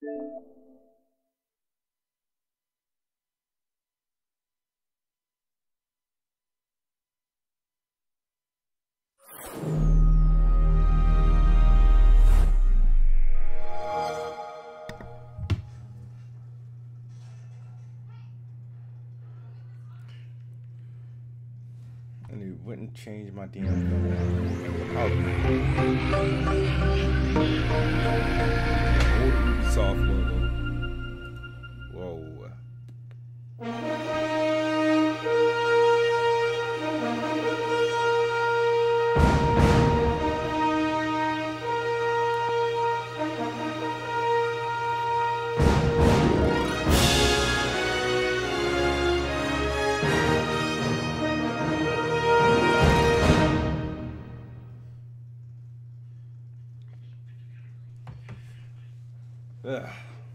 And he wouldn't change my DMs no more. Old Ubisoft logo. Whoa. Ugh.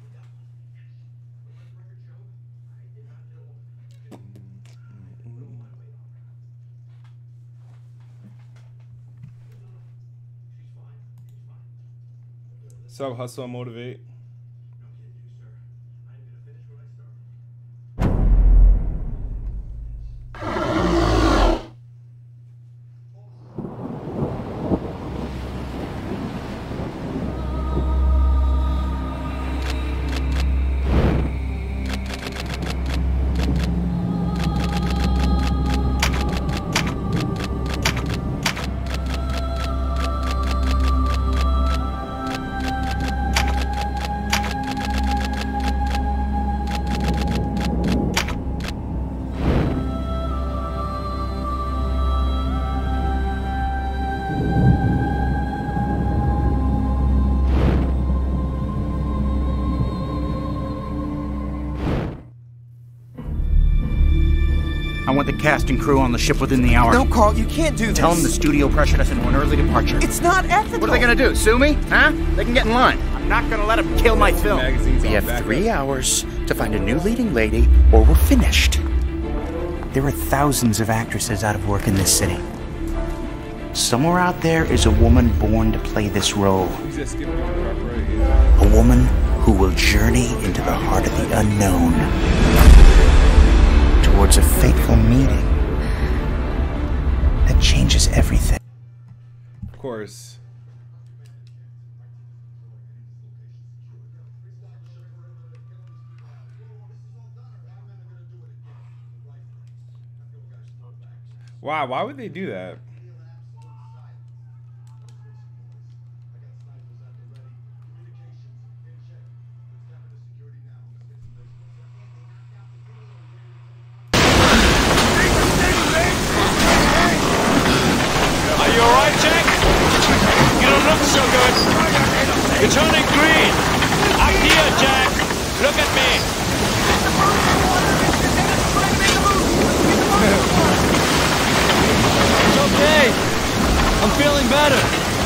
So hustle and motivate. I want the cast and crew on the ship within the hour. No, Carl, you can't do this. Tell them the studio pressured us into an early departure. It's not ethical. What are they gonna do, sue me? Huh? They can get in line. I'm not gonna let them kill my film. We have 3 hours to find a new leading lady, or we're finished. There are thousands of actresses out of work in this city. Somewhere out there is a woman born to play this role. A woman who will journey into the heart of the unknown. Towards a fateful meeting that changes everything. Of course. Wow, why would they do that? You're turning green! Up here, Jack! Look at me! It's okay! I'm feeling better!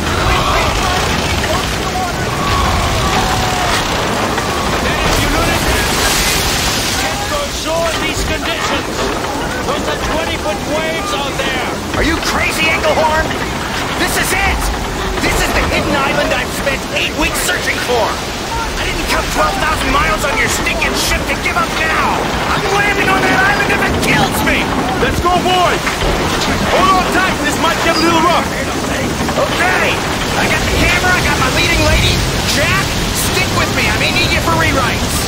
Dennis, you lunatic! Can't go ashore in these conditions! Those are 20-foot waves out there! Are you crazy, Engelhorn? This is it! This is the hidden island I've spent 8 weeks searching for! I didn't come 12,000 miles on your stinking ship to give up now! I'm landing on that island if it kills me! Let's go, boys! Hold on tight, this might get a little rough! Okay! I got the camera, I got my leading lady. Jack, stick with me, I may need you for rewrites.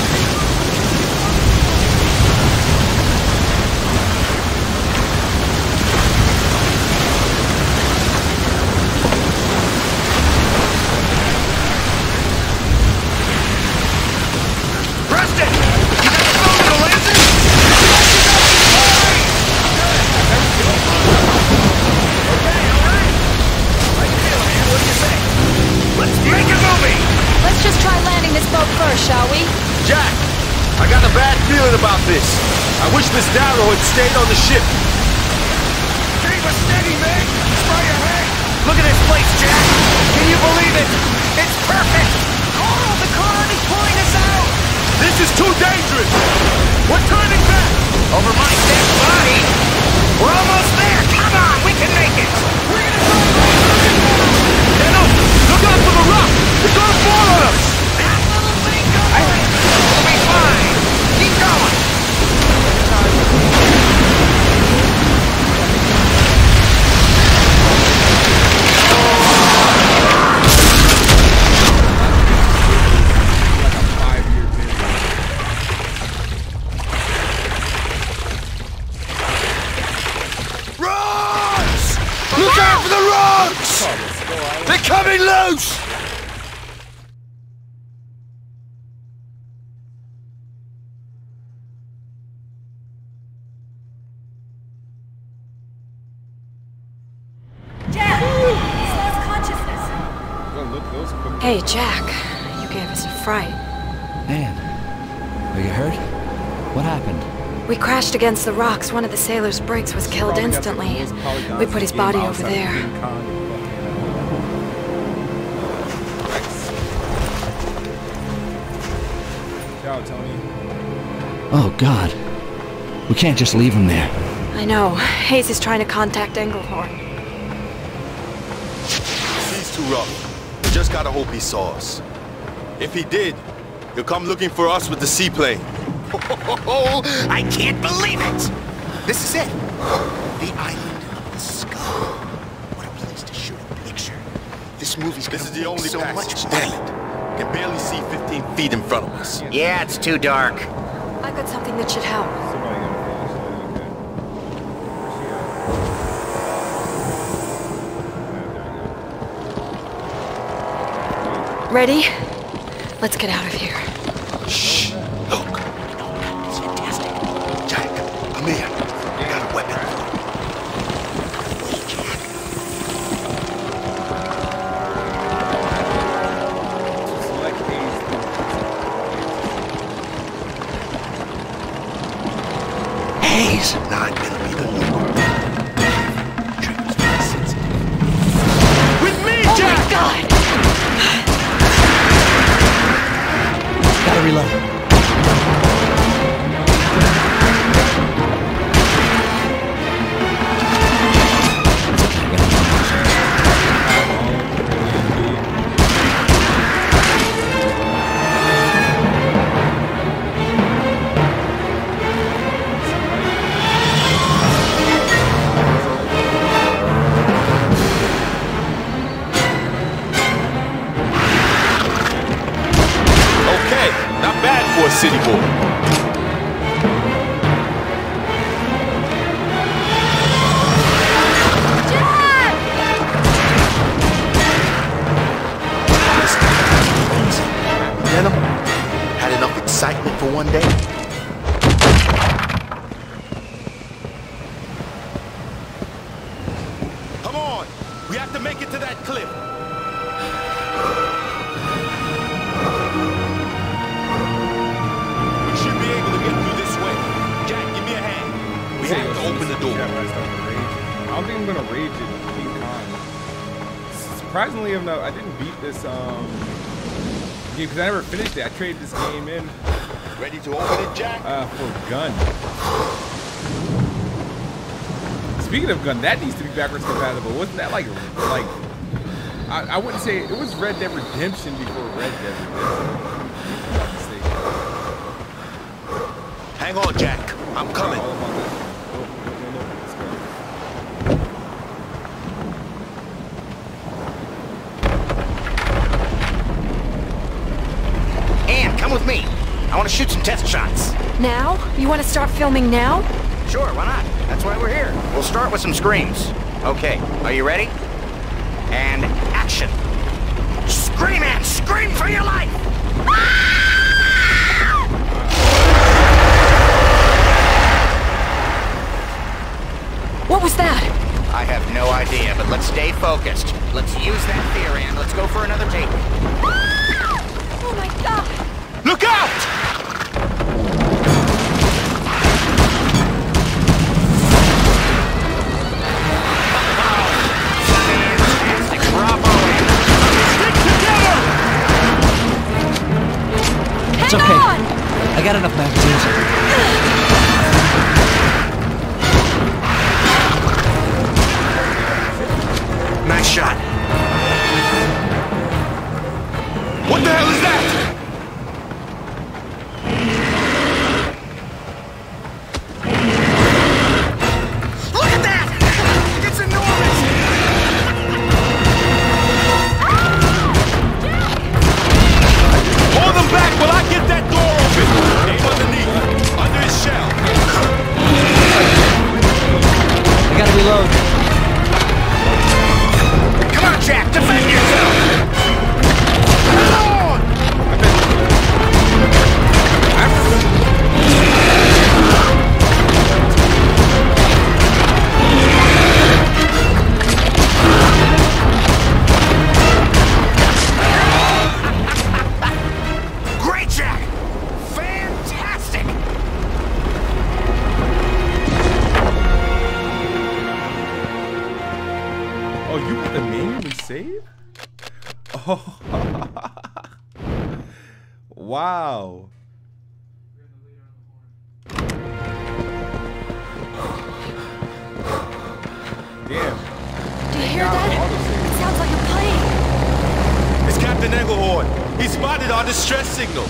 Preston! You got the phone in the lenses? Okay, alright. How you feeling, man? What do you say? Let's make a movie! Let's just try landing this boat first, shall we? Jack, I got a bad feeling about this. I wish Miss Darrow had stayed on the ship. Keep us steady, man! Spray your head! Look at this place, Jack! Can you believe it? It's perfect! Oh, the car is pulling us out! This is too dangerous! We're turning back! Over my dead body? We're almost there! Come on, we can make it! We're gonna go! Look out for the rock! It's gonna fall on us! That little thing gonna Rocks! They're coming loose! Hey, Jack. You gave us a fright. Anne, are you hurt? What happened? We crashed against the rocks. One of the sailors' brakes was killed instantly. We put his body over there. Ciao, Tony. Oh, God. We can't just leave him there. I know. Hayes is trying to contact Englehorn. He's too rough. We just gotta hope he saw us. If he did, he'll come looking for us with the seaplane. Oh, I can't believe it! This is it. The island of the skull. What a place to shoot a picture. This movie's gonna This is the only so passage. much Damn it. Can barely see 15 feet in front of us. Yeah, it's too dark. I got something that should help. Somebody gonna finish it. Okay. Where's Ready? Let's get out of here. Shh! Look! It's fantastic. Jack, come here. I got a weapon. Wait, Jack. Select Hayes! Not gonna be the norm. Trigger's very sensitive. With me, Oh Jack! my God! Gotta reload. Okay, not bad for a city boy. Venom, had enough excitement for one day? Come on! We have to make it to that cliff. We should be able to get through this way. Jack, give me a hand. We have to open the door. I don't think I'm gonna rage it. King Kong. Surprisingly enough, I didn't beat this game because I never finished it. I traded this game in Ready to open it, Jack? for Gun. Speaking of Gun, that needs to be backwards compatible. Wasn't that like I wouldn't say it was Red Dead Redemption before Red Dead Redemption. If I'm not mistaken. Hang on, Jack. I'm coming. All about that. Oh, no, let's go. Anne, come with me. I want to shoot some test shots. Now? You want to start filming now? Sure, why not? That's why we're here. We'll start with some screams. Okay, are you ready? And action. Scream, Anne! Scream for your life! What was that? I have no idea, but let's stay focused. Let's use that fear, Anne. Let's go for another take. Oh my God! Look out! Fantastic. Bravo, Anne. Stick together! It's Hang okay. on! I got enough magazines. Nice shot. What the hell is that? Look at that! It's enormous! Hold them back while I get that door open. Aim underneath. Oh, you put the manually save? Oh. Wow. Damn. Do you hear that? It sounds like a plane. It's Captain Engelhorn. He spotted our distress signal.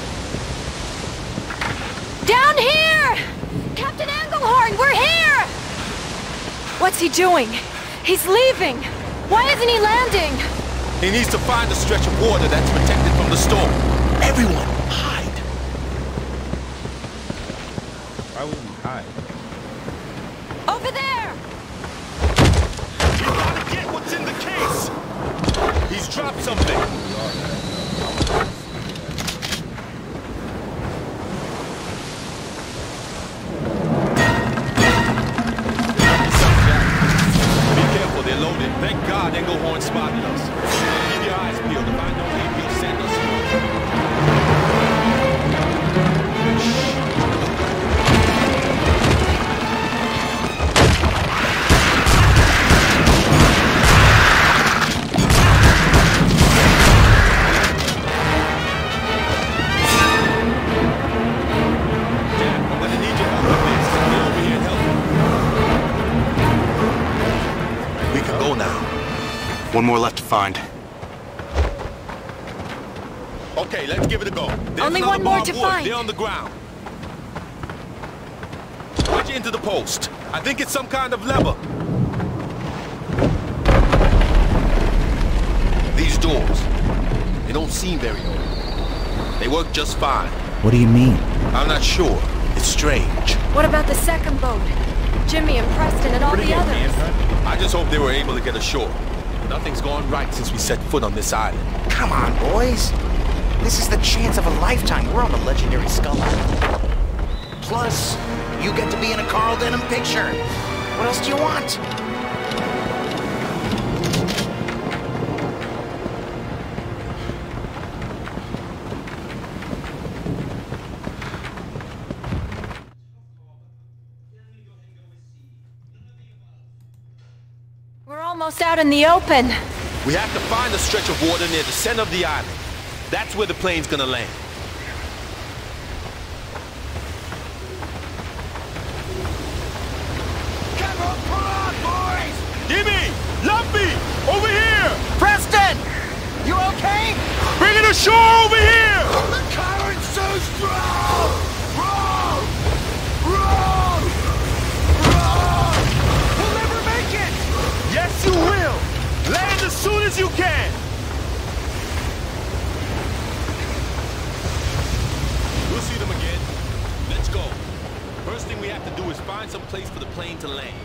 Down here! Captain Engelhorn, we're here! What's he doing? He's leaving. Why isn't he landing? He needs to find a stretch of water that's protected from the storm. Everyone, hide. Why would we hide? Over there! We gotta get what's in the case. He's dropped something. They're loaded. Thank God Engelhorn spotted us. Keep your eyes peeled. If I know him, he'll send us. Jack, I'm gonna need your help with this. Get over here and help me. We can go now. One more left to find. Okay, let's give it a go. There's Only one more to find. They're on the ground. Wedge into the post. I think it's some kind of lever. These doors, they don't seem very old. They work just fine. What do you mean? I'm not sure. It's strange. What about the second boat? Jimmy and Preston and all the others. I just hope they were able to get ashore. Nothing's gone right since we set foot on this island. Come on, boys. This is the chance of a lifetime. We're on the legendary Skull Island. Plus, you get to be in a Carl Denham picture. What else do you want? We're almost out in the open. We have to find a stretch of water near the center of the island. That's where the plane's gonna land. Come on, pull on, boys! Jimmy! Lumpy! Over here! Preston! You okay? Bring it ashore over here! The current's so strong! Roll! Roll! Roll! We'll never make it! Yes, you will! Land as soon as you can! We'll see them again. Let's go. First thing we have to do is find some place for the plane to land.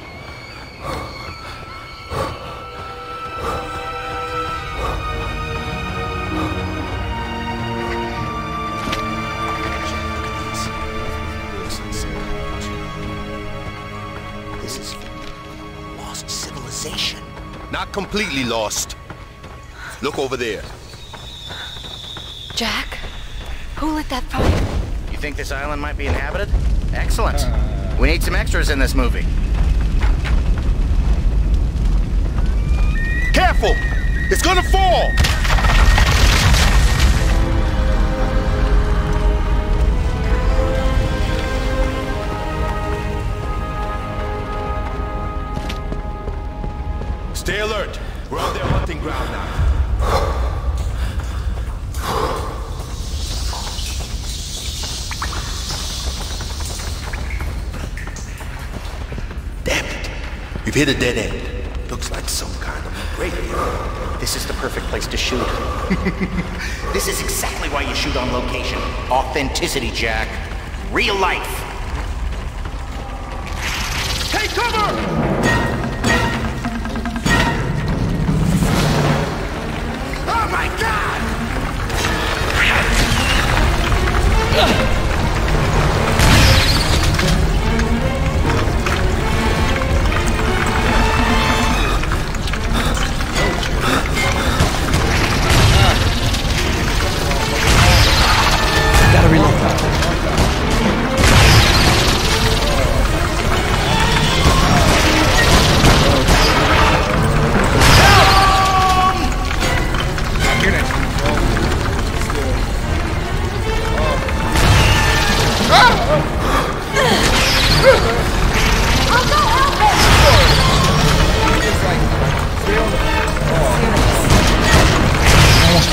This is lost civilization. Not completely lost. Look over there. Jack, who lit that fire? You think this island might be inhabited? Excellent. We need some extras in this movie. Careful! It's gonna fall! Stay alert. We're on their hunting ground now. Damn it. We've hit a dead end. Looks like some kind of graveyard. This is the perfect place to shoot. This is exactly why you shoot on location. Authenticity, Jack. Real life. Take cover! Oh my God! Gotta reload that.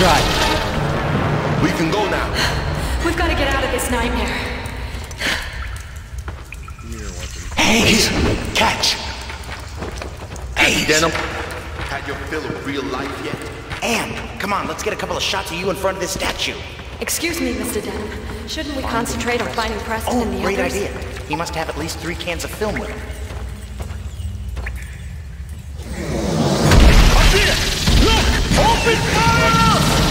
try. We can go now. We've got to get out of this nightmare. Hey, catch. Hey, Denim. Had your fill of real life yet? Anne, come on, let's get a couple of shots of you in front of this statue. Excuse me, Mr. Denham. Shouldn't we concentrate on finding Preston and the Great others? idea. He must have at least 3 cans of film with him. Up here! Look! Open fire!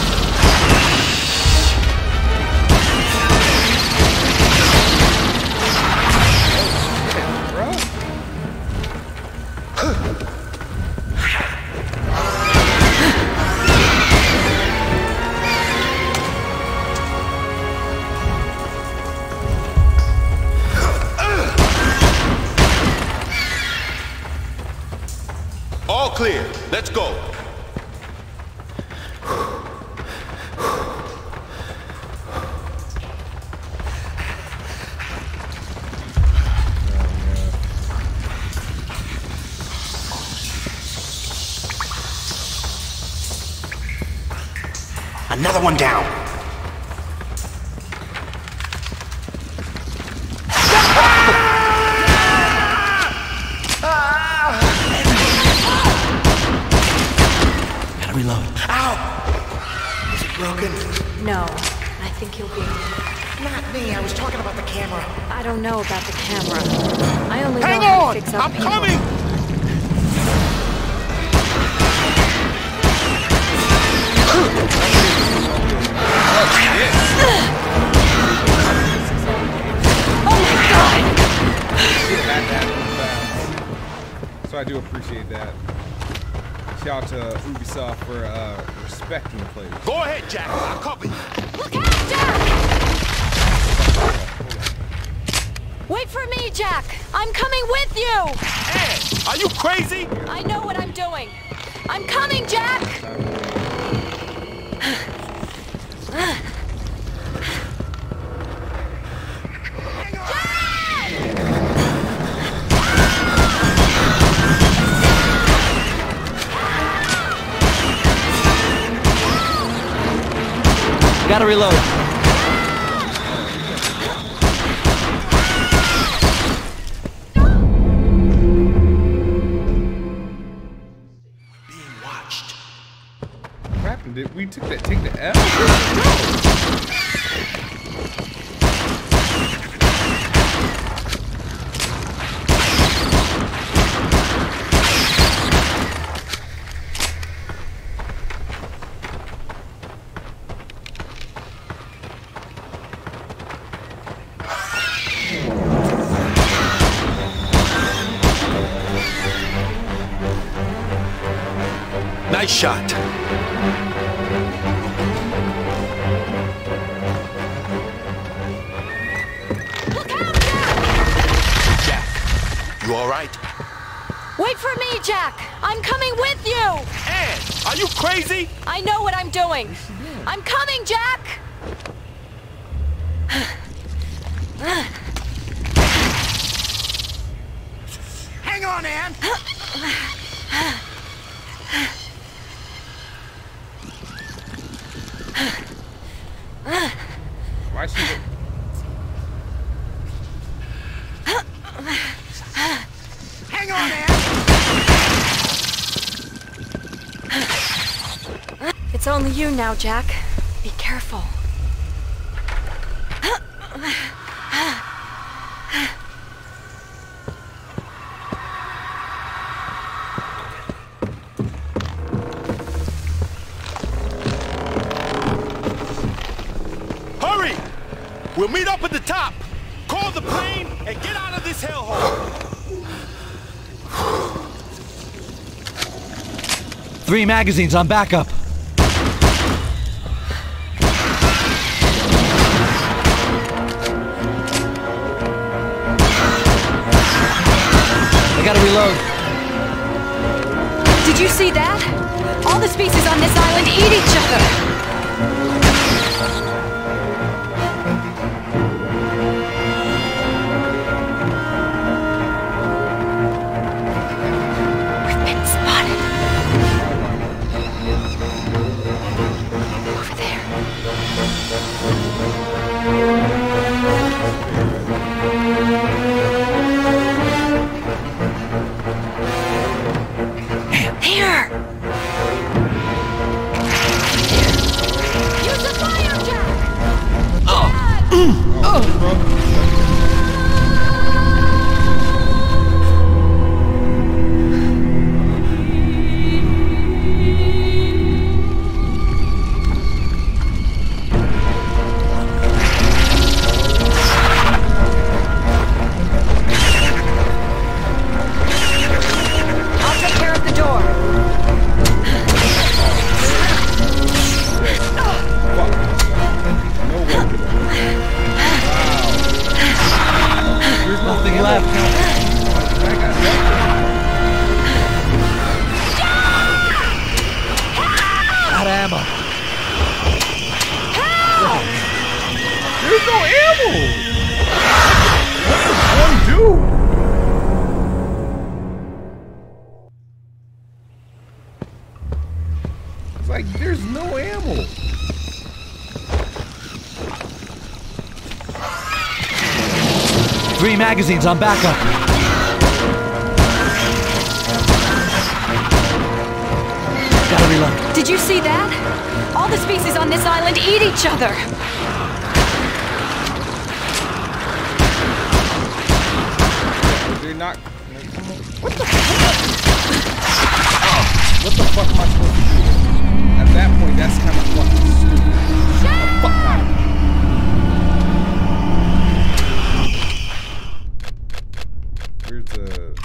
All clear. Let's go. Another one down. Gotta reload. Ow! Is it broken? No, I think you'll be... Not me. I was talking about the camera. I don't know about the camera. I only Hang know how on! to fix up I'm people. coming! So I do appreciate that. Shout out to Ubisoft for respecting players. Go ahead, Jack. I'll copy. Look out, Jack! Wait for me, Jack! I'm coming with you! Anne, are you crazy? I know what I'm doing. I'm coming, Jack! Gotta reload. Being watched. What happened? Did we take the L? Nice shot. Look out, Jack! Jack, you all right? Wait for me, Jack! I'm coming with you! Anne, are you crazy? I know what I'm doing. I'm coming, Jack! Hang on, Anne! Why is she? Hang on, Anne! It's only you now, Jack. Be careful. Hurry! We'll meet up at the top. Call the plane and get out of this hellhole. 3 magazines on backup. I gotta reload. Did you see that? All the species on this island eat each other. We've been spotted. There's no ammo! What does one do? It's like there's no ammo. Three magazines on backup. Gotta reload. Did you see that? All the species on this island eat each other. They're not. What the fuck? What the fuck am I supposed to do? At that point, that's kind of fucking stupid. Shut the fuck up. Where's the?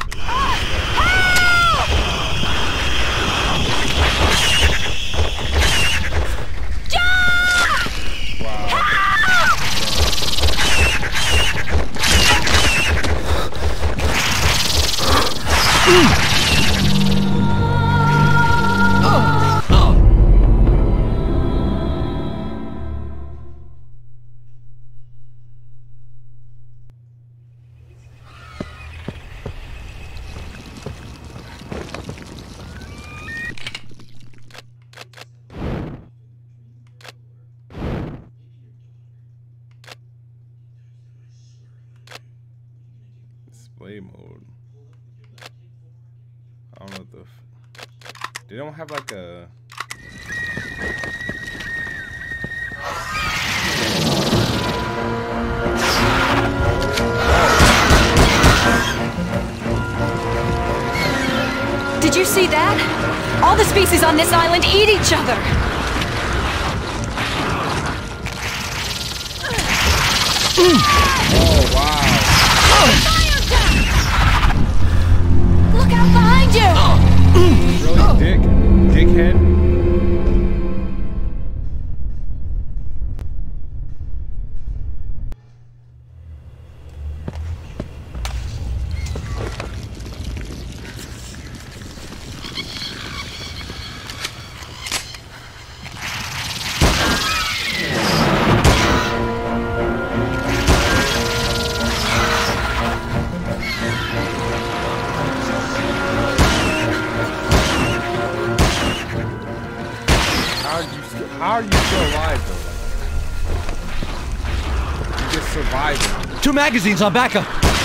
Display mode. I don't know what the. They don't have like a. Did you see that? All the species on this island eat each other. Oh wow. Look out behind you! Really, dickhead? How are you still alive though? Like, you just surviving. 2 magazines on backup.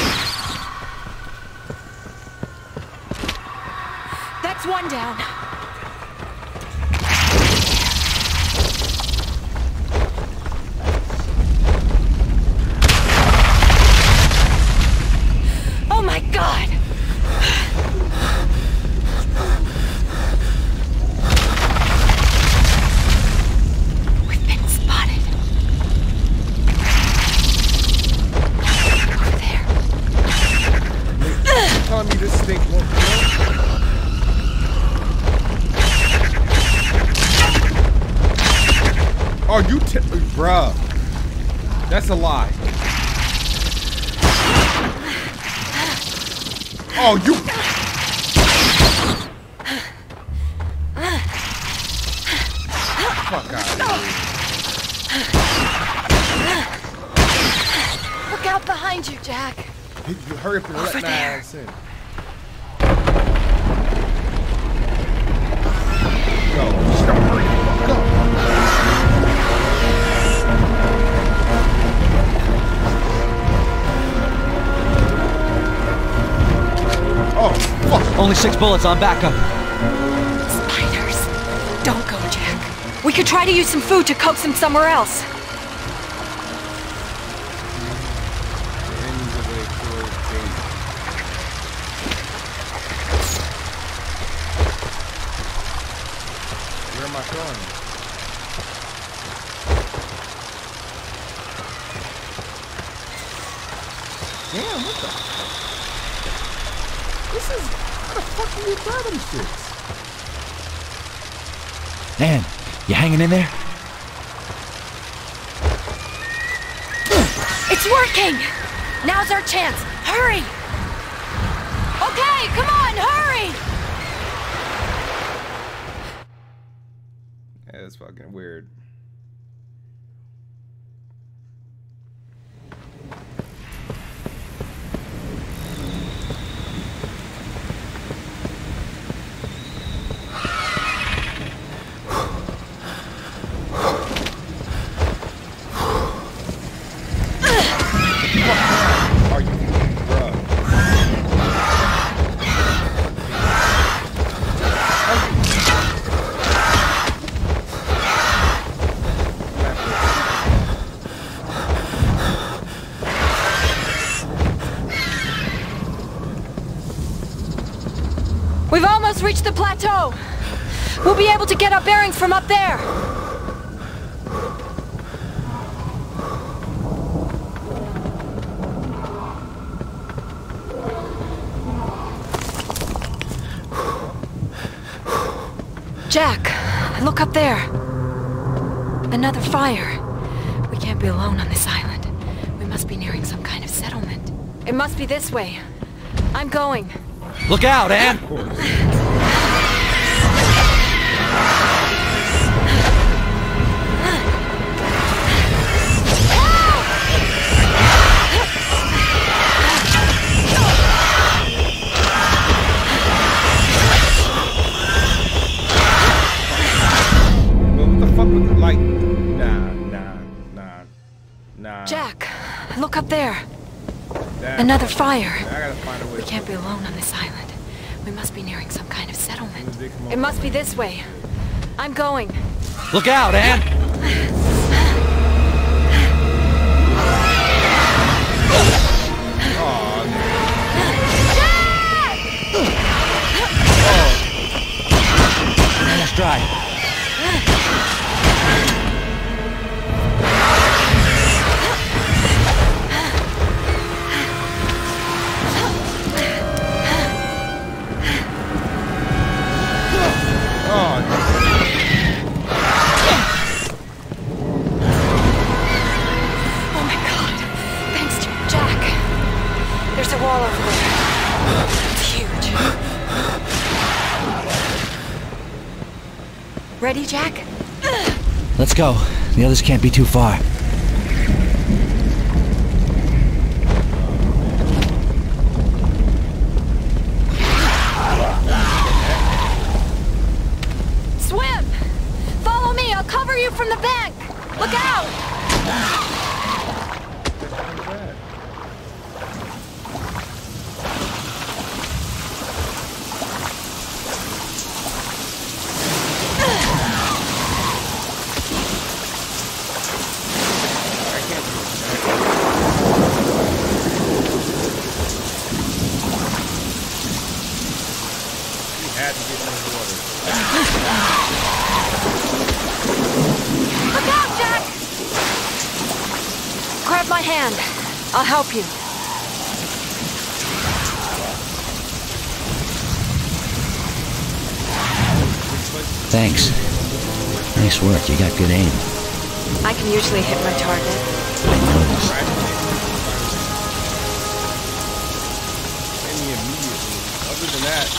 That's one down. Oh my God! Telling me this stink won't kill? Oh, you bruh. That's a lie. Oh, you. Fuck out of here. Look out behind you, Jack. You hurry up and let my ass in. Go. Just don't hurry the fuck up. Oh, fuck. Only 6 bullets on backup. Spiders. Don't go, Jack. We could try to use some food to coax them somewhere else. Where am I going? Damn, what the fuck? This is... How the fuck do you grab them shits? Man, you hanging in there? It's working! Now's our chance. Hurry! Okay, come on, hurry! Yeah, that's fucking weird. We've almost reached the plateau. We'll be able to get our bearings from up there. Jack, look up there. Another fire. We can't be alone on this island. We must be nearing some kind of settlement. It must be this way. I'm going. Look out, Anne! Jack, look up there. Damn. Another fire. I gotta find a way. We can't be alone on this island. We must be nearing some kind of settlement. It must be this way. I'm going. Look out, Anne! Let's try. Ready, Jack? Let's go. The others can't be too far. Swim! Follow me, I'll cover you from the bank! Look out! Look out, Jack! Grab my hand. I'll help you. Thanks. Nice work. You got good aim. I can usually hit my target. I noticed. Other than that,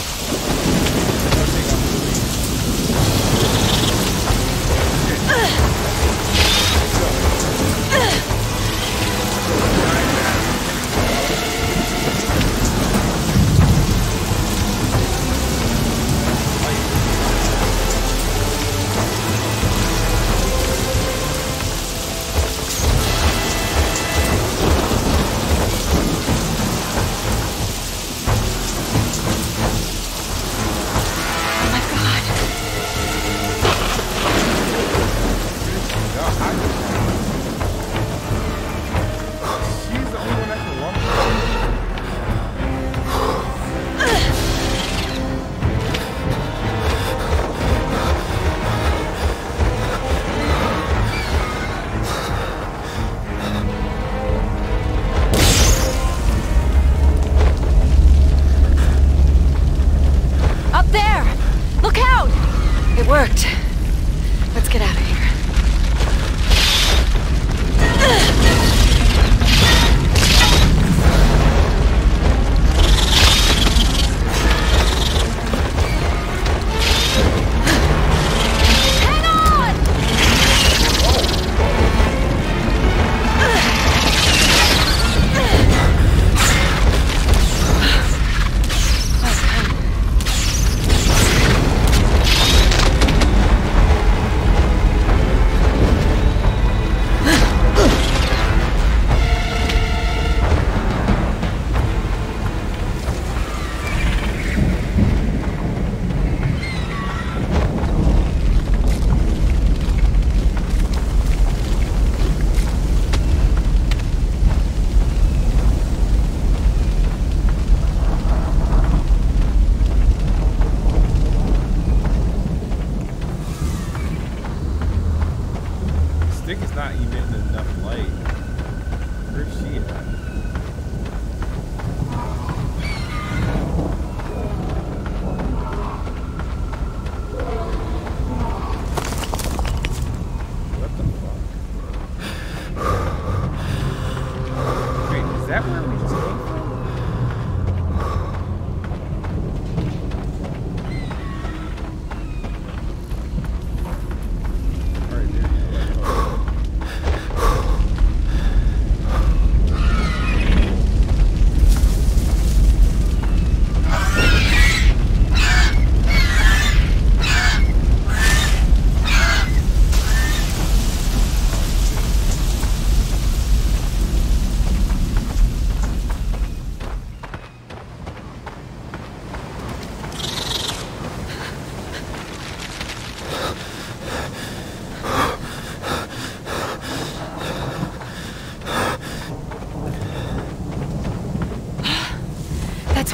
worked. Let's get out of here.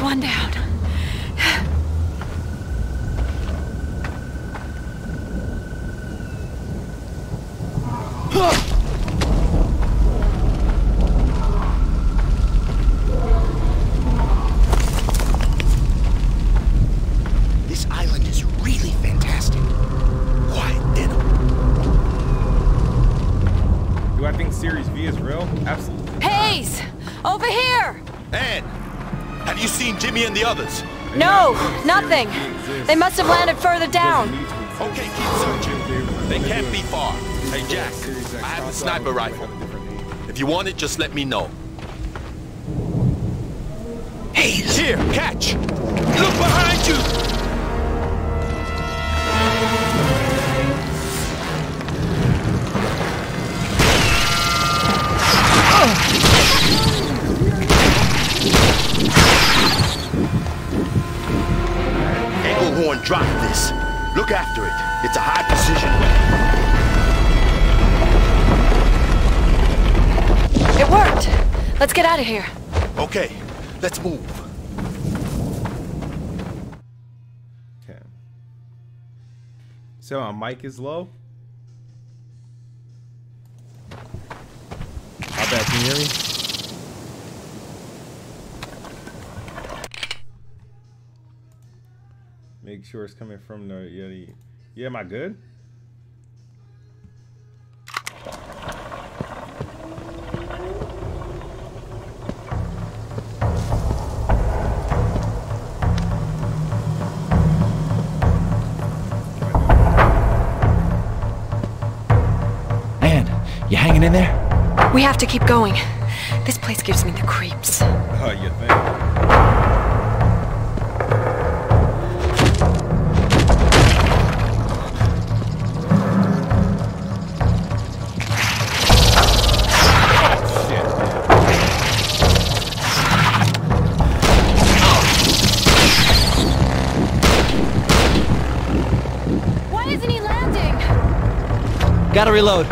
one down. This island is really fantastic. Quiet denim. Do I think Series V is real? Absolutely. Hayes! Over here! Ann, have you seen Jimmy and the others? No, nothing. They must have landed further down. Okay, keep searching. They can't be far. Hey, Jack, I have the sniper rifle. If you want it, just let me know. Hayes! Here, catch! Look behind you! Engelhorn dropped this. Look after it. It's a high precision weapon. It worked. Let's get out of here. Okay, let's move. Okay. So my mic is low. How bad can you hear me? Make sure it's coming from the Yeti. Yeah, am I good? Man, you hanging in there? We have to keep going. This place gives me the creeps. Oh, you think? Gotta reload.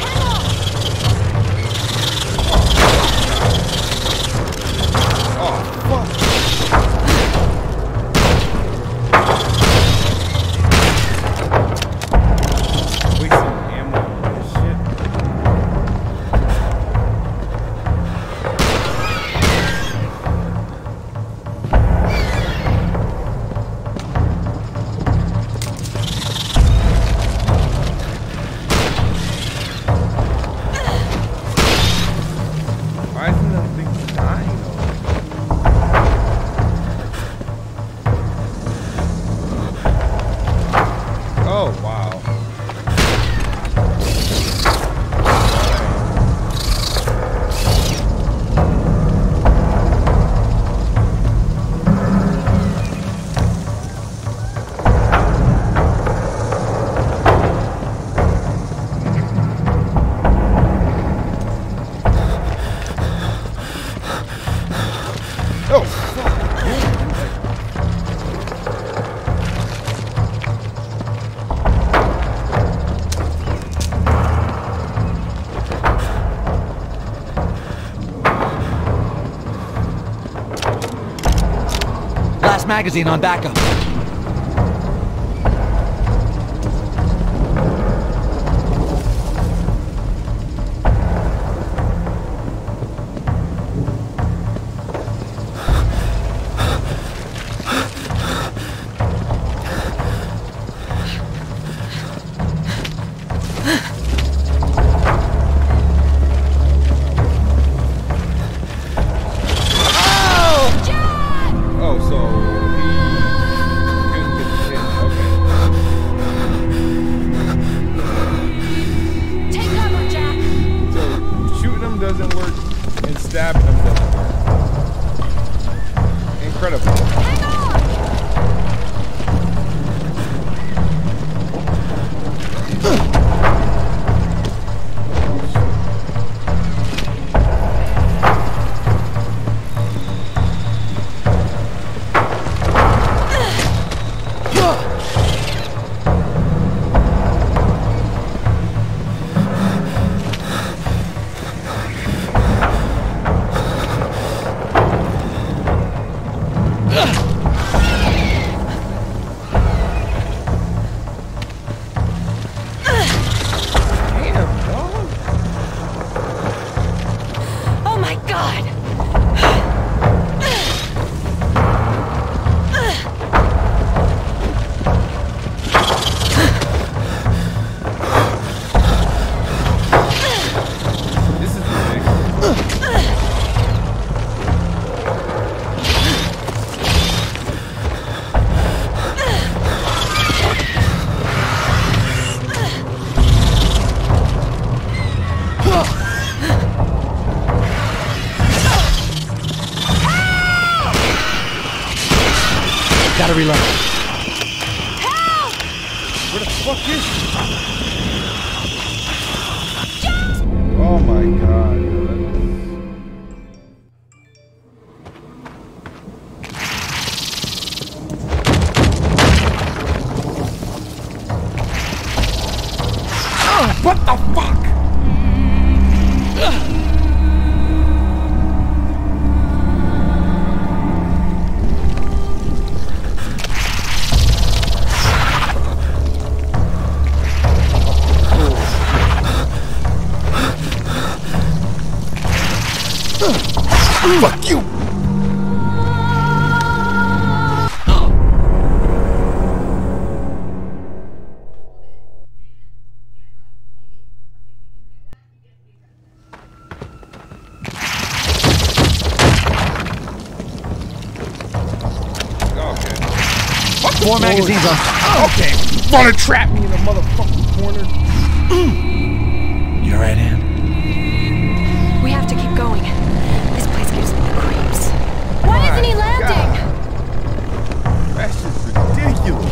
Magazine on backup. Gotta reload. Help! Where the fuck is she? Oh my god, yo, what the fuck? Fuck you! More magazines on. Okay, wanna trap me in a motherfucking corner? You alright, Ann? We have to keep going. This place gives me the creeps. Why isn't he landing? God. That's just ridiculous.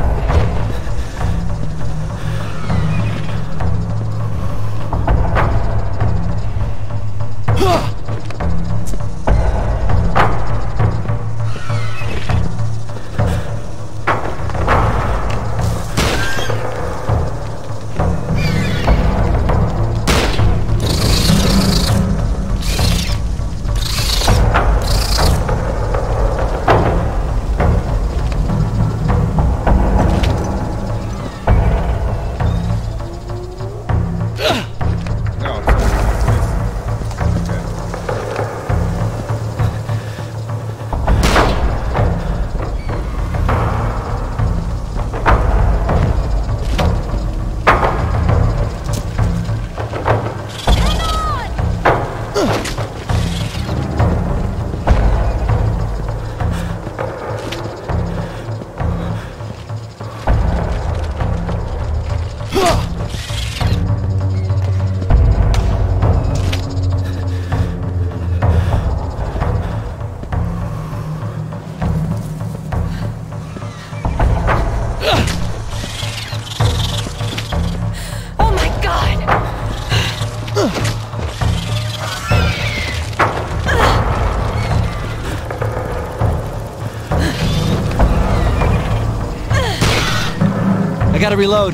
I gotta reload.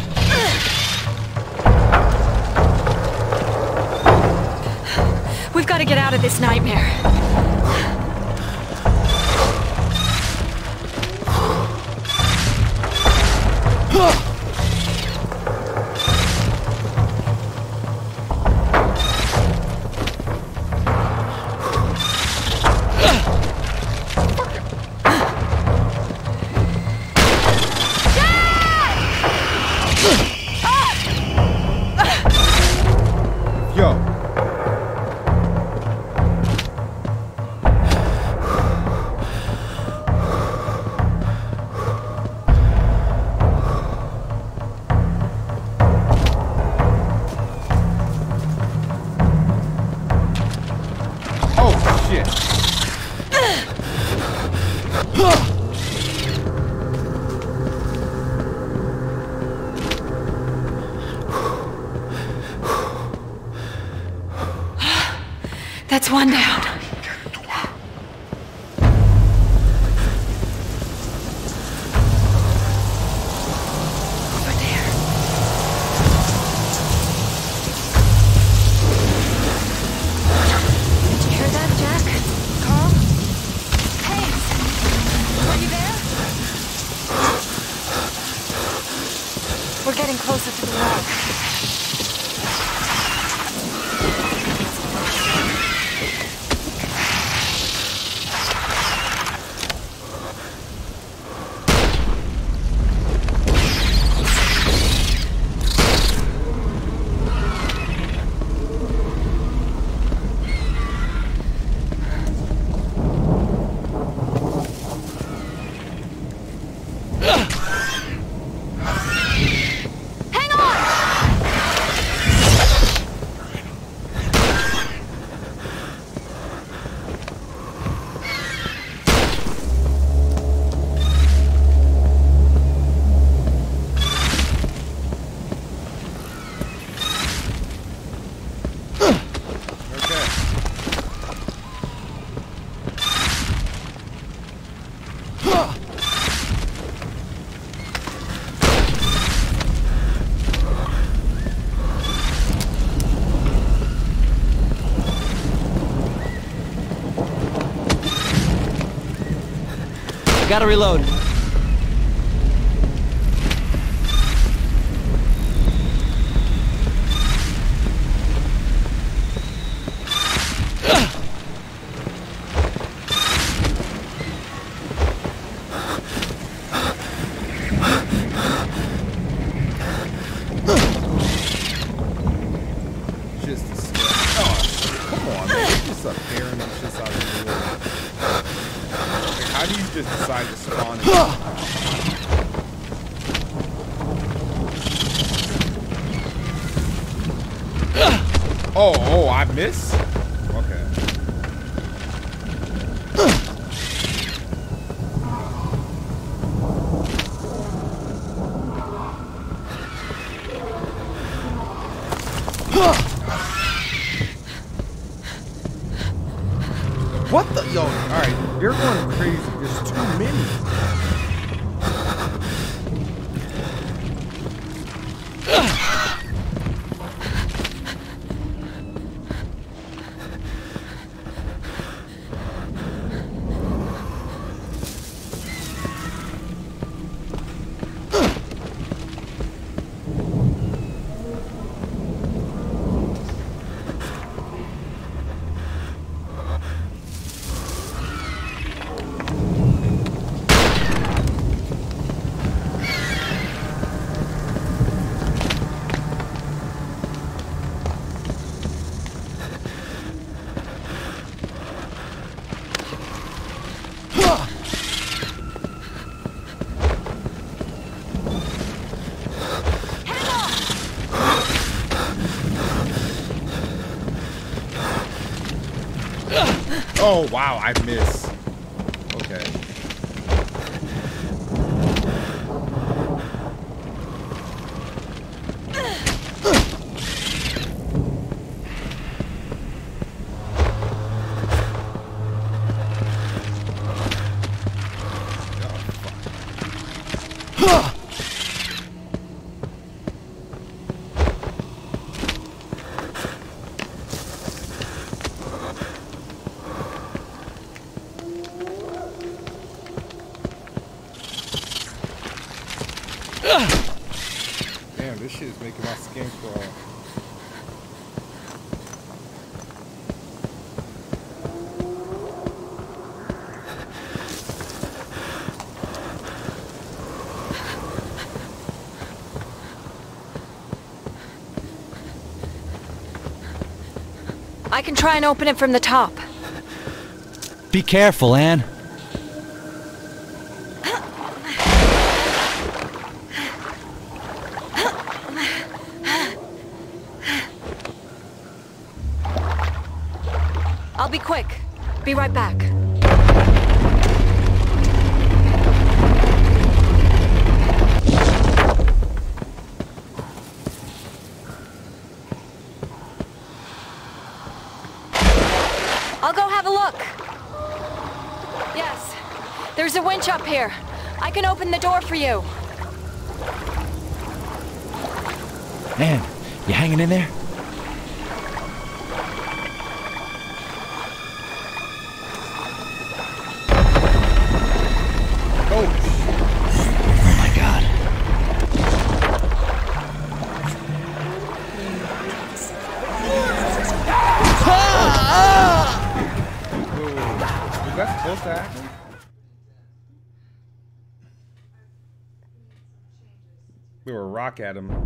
We've got to get out of this nightmare. That's one down. Over there. Did you hear that, Jack? Carl? Hey! Are you there? We're getting closer to the wall. I gotta reload. Oh, I miss? Okay. What the? Yo, alright. You're going crazy. There's too many. Oh, wow, I miss. Okay. Damn, this shit is making my skin crawl. I can try and open it from the top. Be careful, Anne. I'll be quick. Be right back. I'll go have a look. Yes, there's a winch up here. I can open the door for you. Anne, you hanging in there? That's supposed to happen? We were rock at him.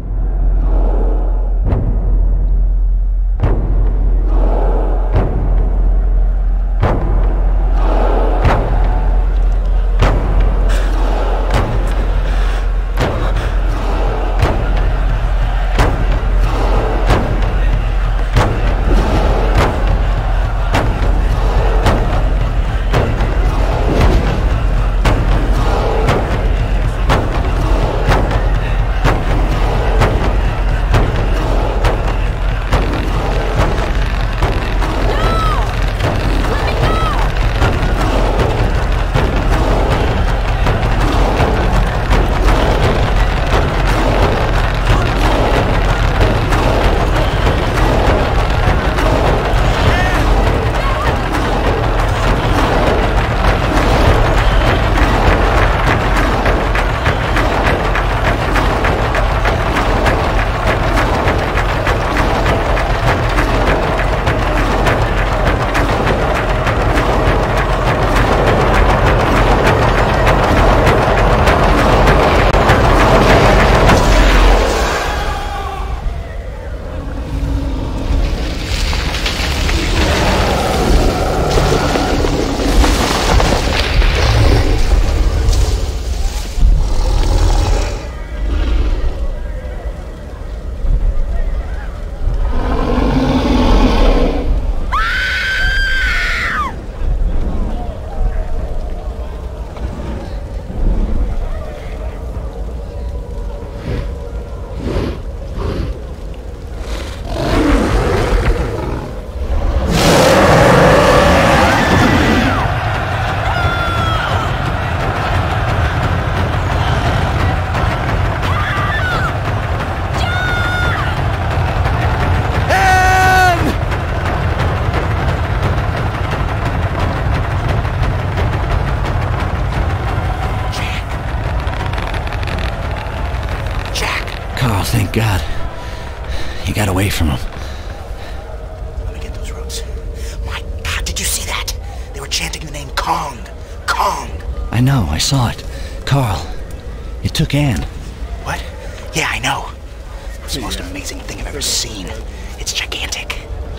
Thank God. You got away from him. Let me get those ropes. My God, did you see that? They were chanting the name Kong. Kong. I know, I saw it. Carl, it took Anne. What? Yeah, I know. It's the most amazing thing I've ever seen. It's gigantic.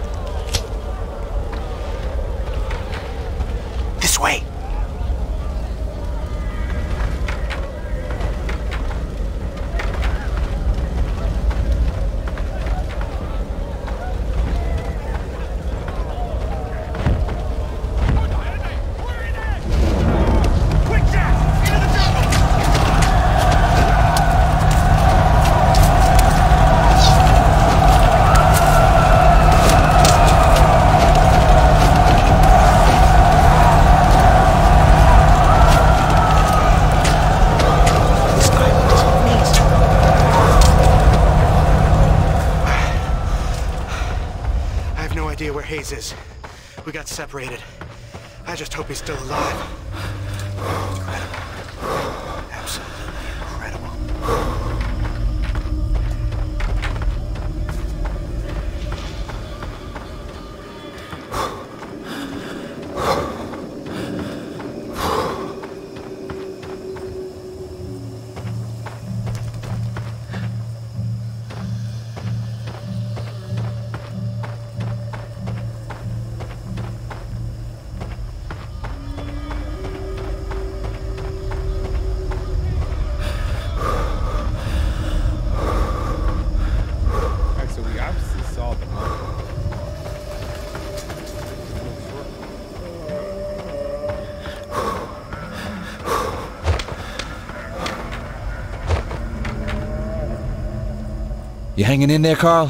This way. Is. We got separated. I just hope he's still alive. Incredible. Absolutely incredible. You hanging in there, Carl?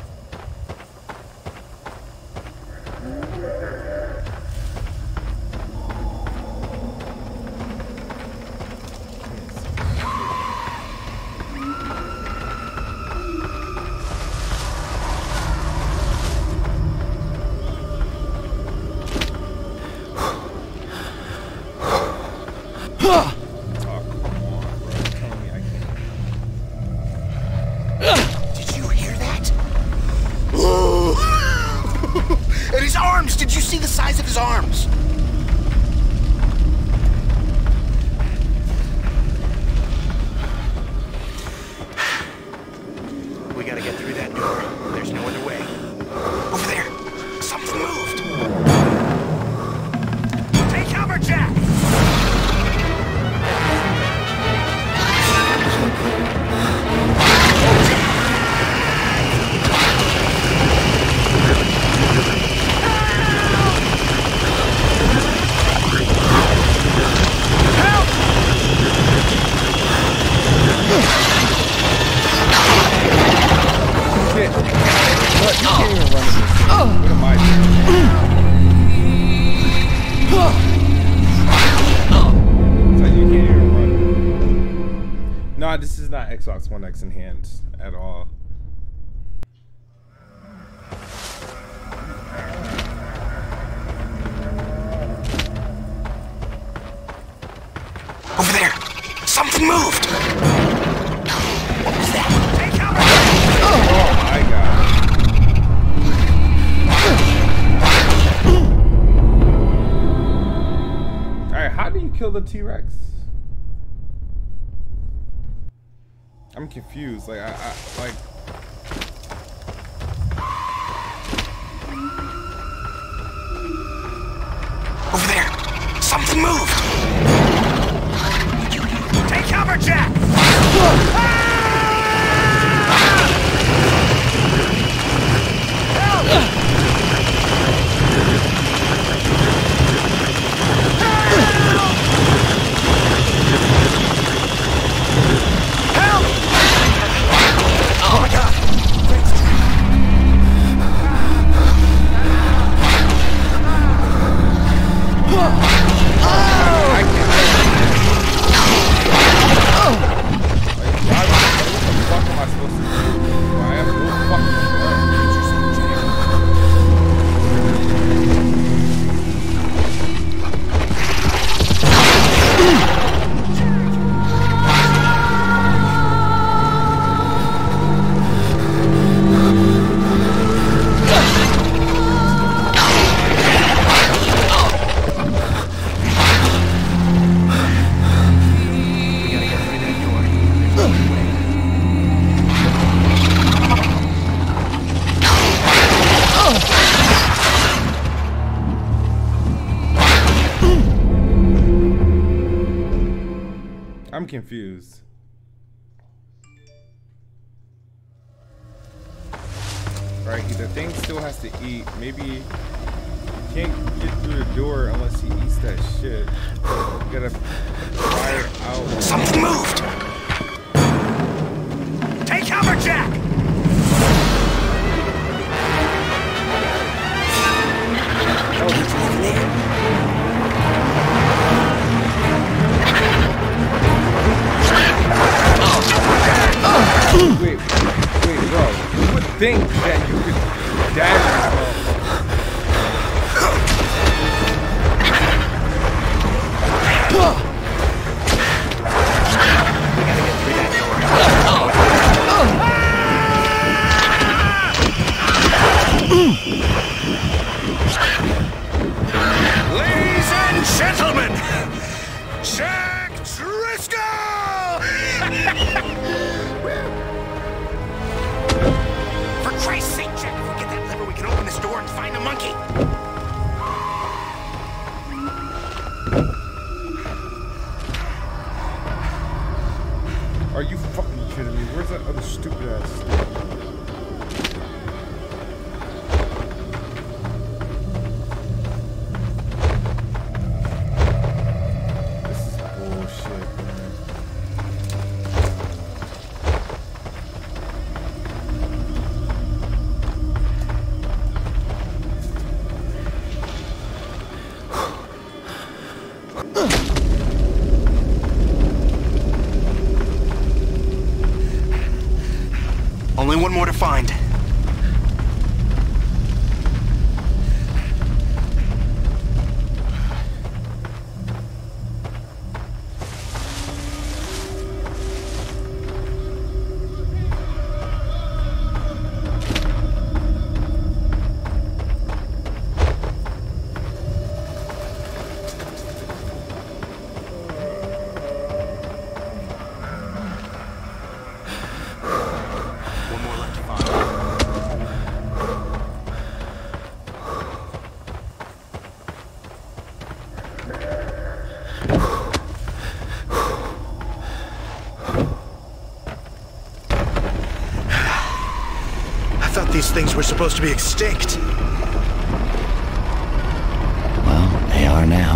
This is not Xbox One X in hand at all. Over there! Something moved! What was that? Take cover! Oh my God. Alright, how do you kill the T-Rex? I'm confused. Like, like. Over there! Something moved! Take cover, Jack! I'm confused. Right, the thing still has to eat. Maybe you can't get through the door unless he eats that shit. You gotta fire out. Something moved! Take cover, Jack! Oh, this is there. Wait, bro. You would think that you could dash yourself. Ladies and gentlemen, Jack Driscoll! For Christ's sake, Jack, if we get that lever, we can open this door and find a monkey. Are you fucking kidding me? Where's that other stupid ass stuff? This is bullshit, man. Only one more to find. These things were supposed to be extinct. Well, they are now.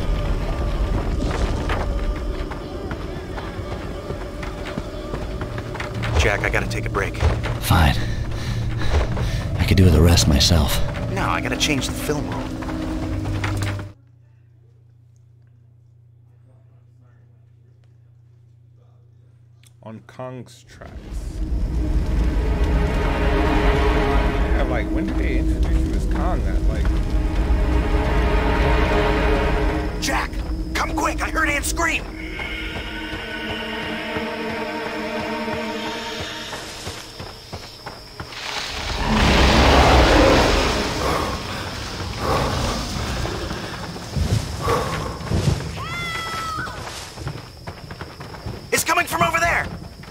Jack, I gotta take a break. Fine. I could do the rest myself. No, I gotta change the film roll. On Kong's tracks. Yeah, like, when did they introduce you as Kong? That, like... Jack, come quick! I heard Ann scream! It's coming from over there!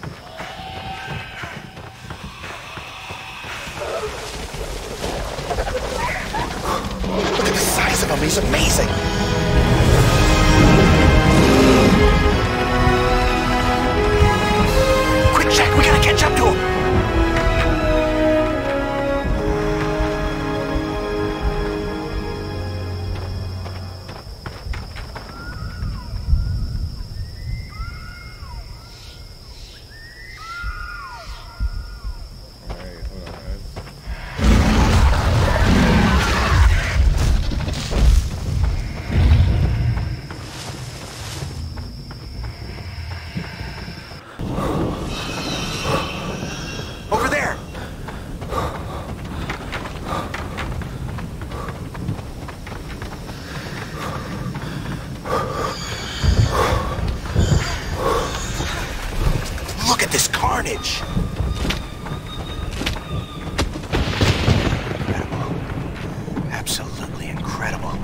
Look at the size of him, he's amazing! Quick, Jack, we gotta catch up to him! Carnage! Incredible. Absolutely incredible.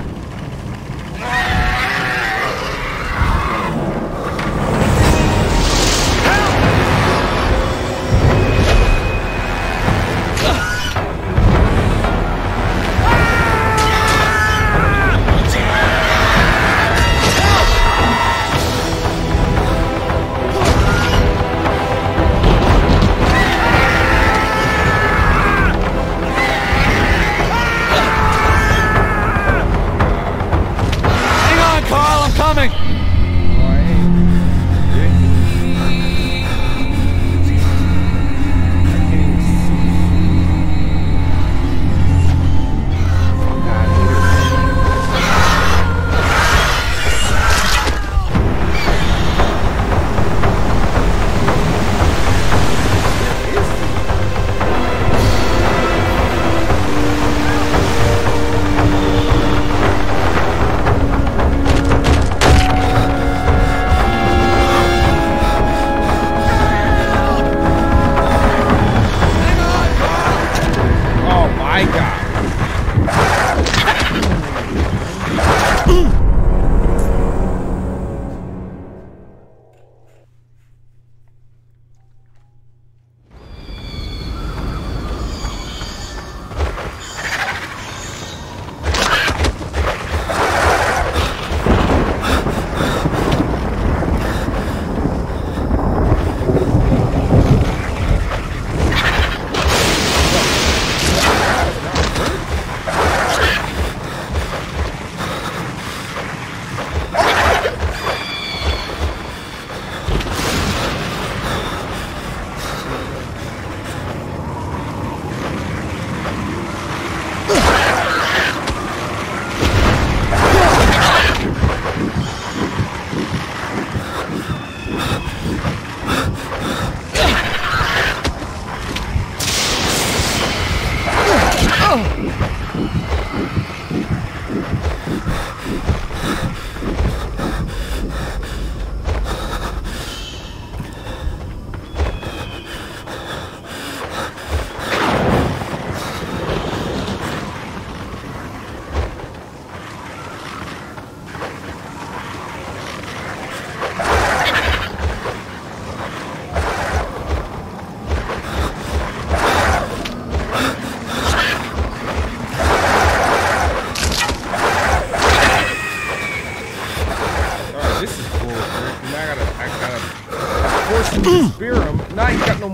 Spear him. Now you got no.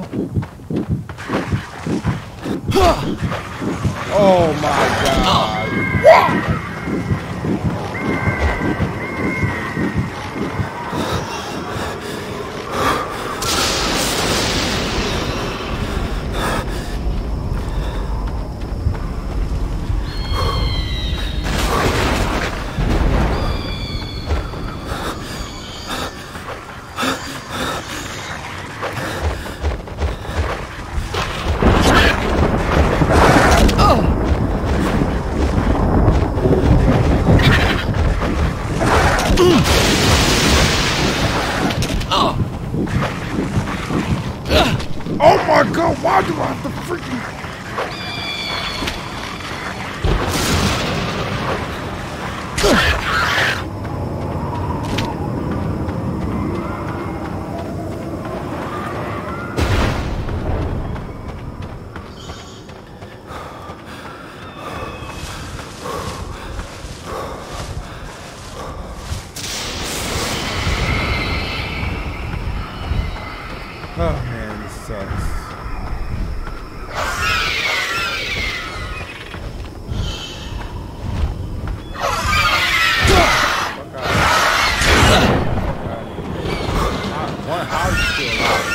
Oh my God! Oh my God, why do I have to freaking... Oh man, this sucks. How is he still alive?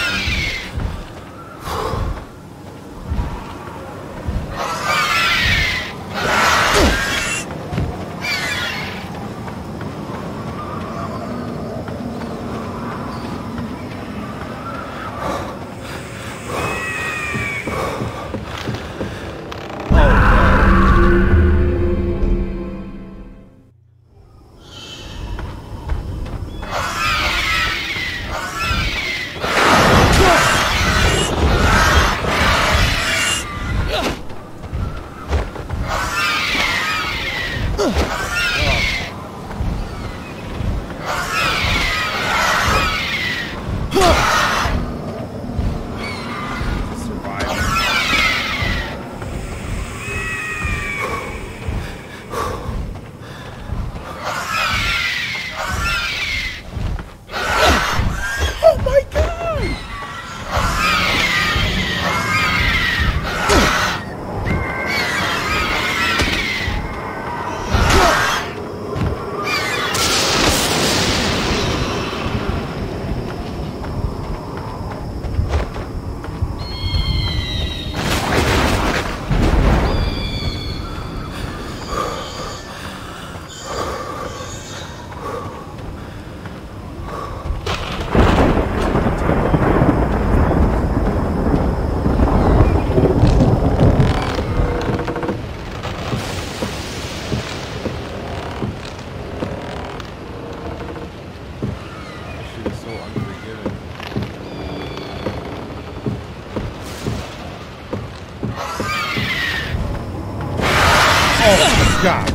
Oh, God.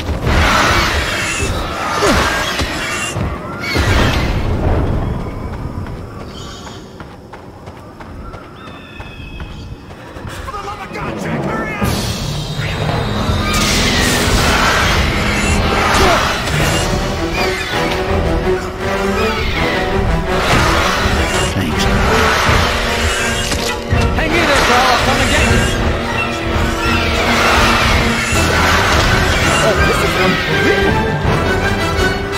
For the love of God, Jack, hurry up! Thanks. Hang in there, Carl. I'll come and get you. Oh, this is unbelievable.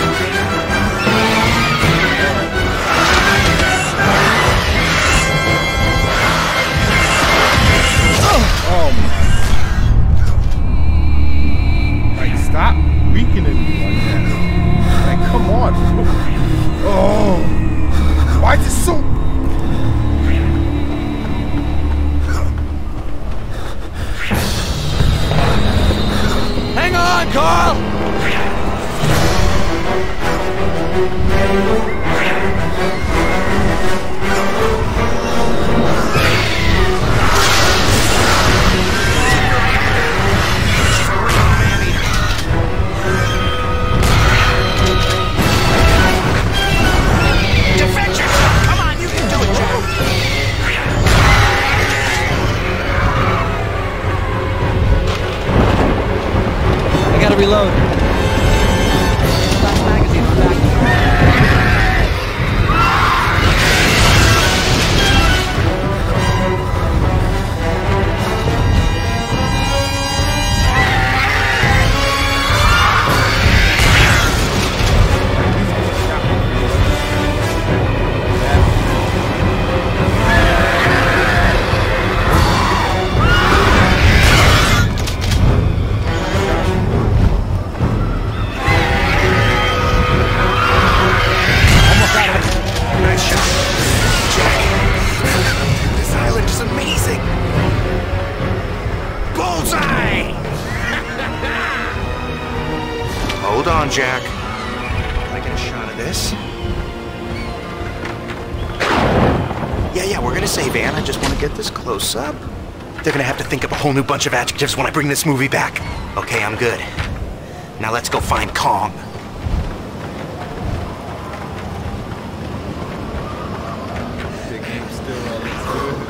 Yeah, we're gonna save Anne. I just want to get this close up. They're gonna have to think of a whole new bunch of adjectives when I bring this movie back. Okay, I'm good. Now let's go find Kong. The game's still all this good.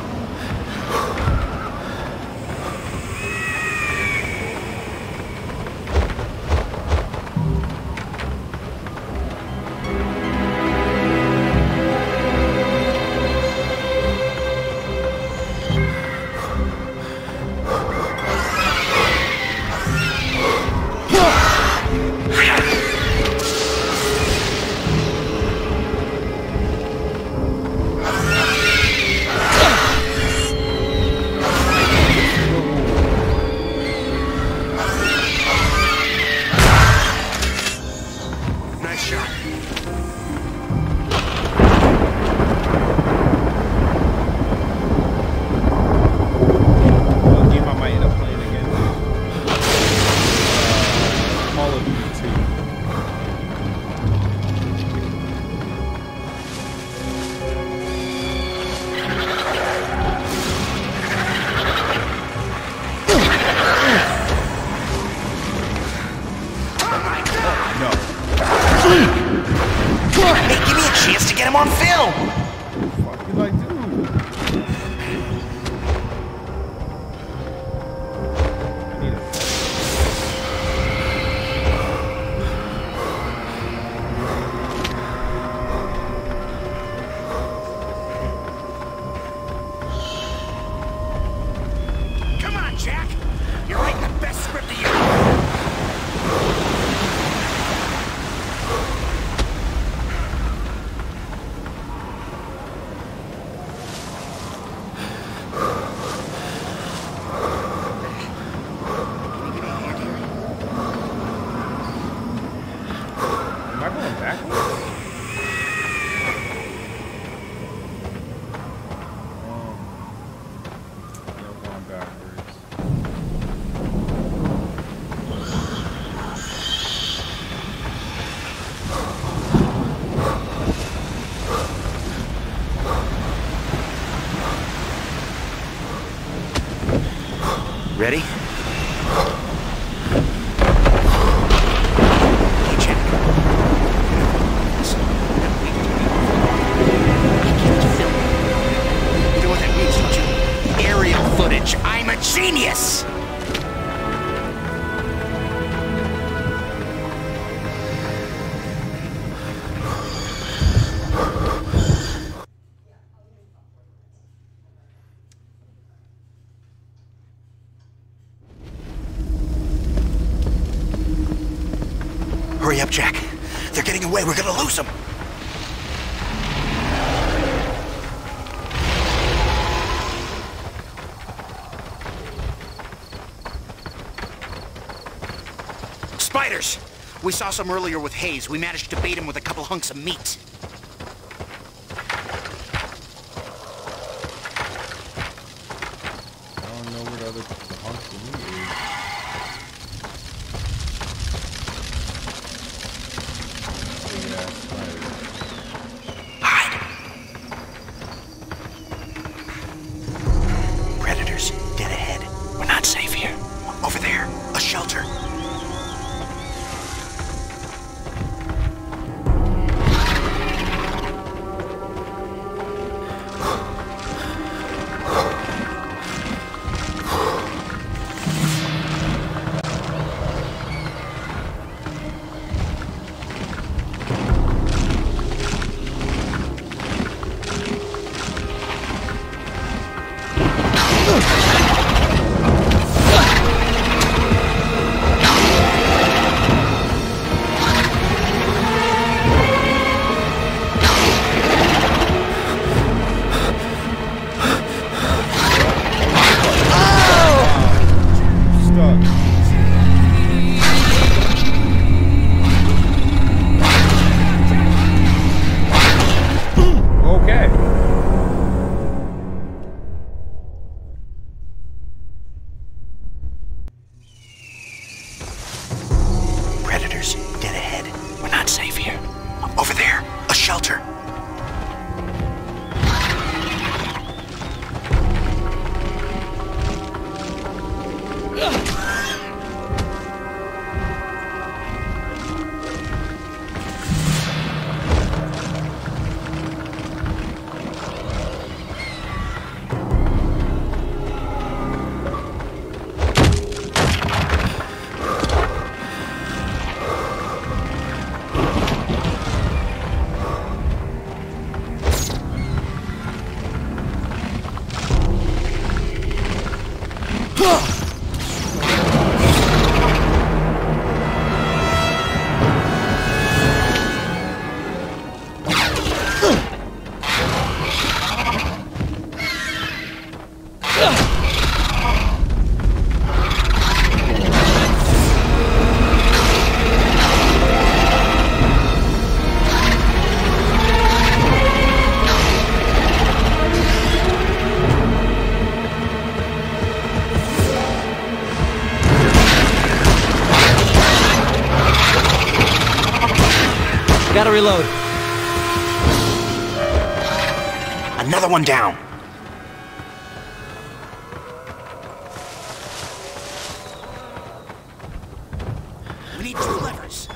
Ready? I'm a genius! Hurry up, Jack. They're getting away. We're gonna lose them. Spiders! We saw some earlier with Hayes. We managed to bait him with a couple hunks of meat. I don't know what other hunks of meat is. Hide. Predators, dead ahead. We're not safe here. Over there, a shelter. Dead ahead. We're not safe here. Over there, a shelter. Gotta reload. Another one down. We need 2 levers.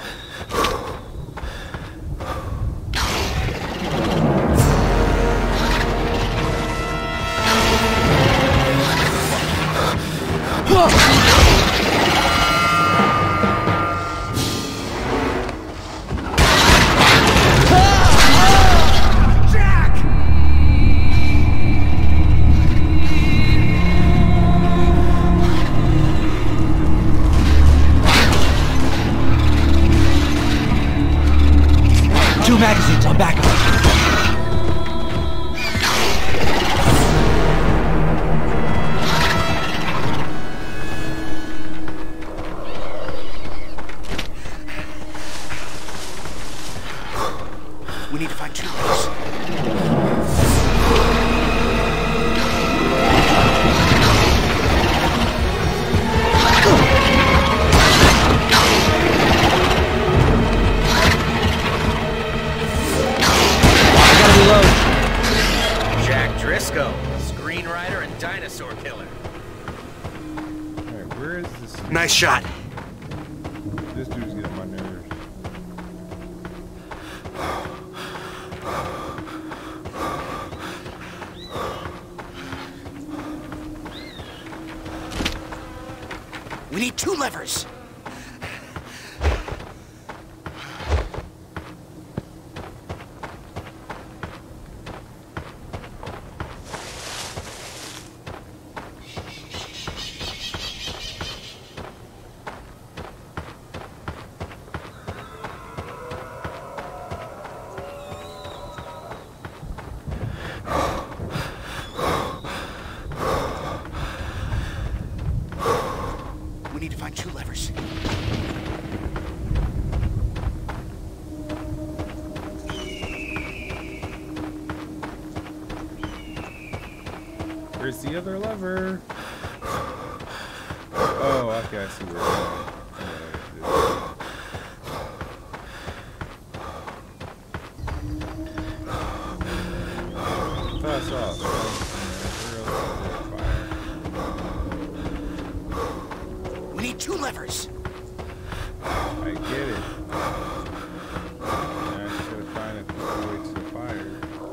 Magazines on backup. We need to find 2 levers. Jack Driscoll, screenwriter and dinosaur killer. Alright, where is this? Nice shot. This dude's getting on my nerves. We need 2 levers. We need to find 2 levers. Where's the other lever? Oh, okay, I see where it's going. Pass off. We need 2 levers. I get it. I should find a quick way to the fire.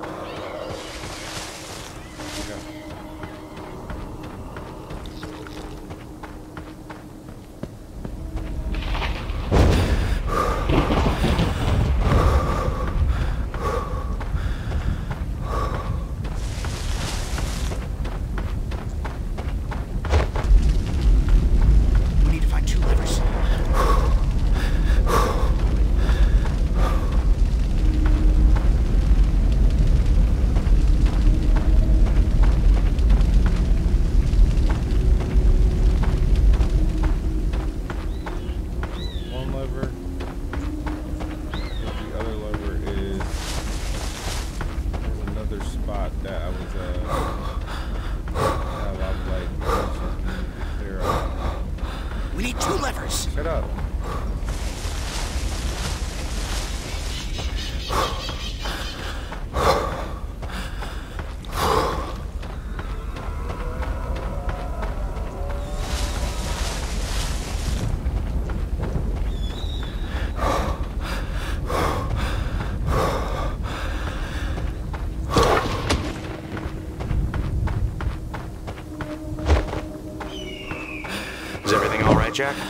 We need to find 2 levers. One lever. The other lever is there's another spot that I was like clear out. We need 2 levers. Shut up. Is everything all right, Jack?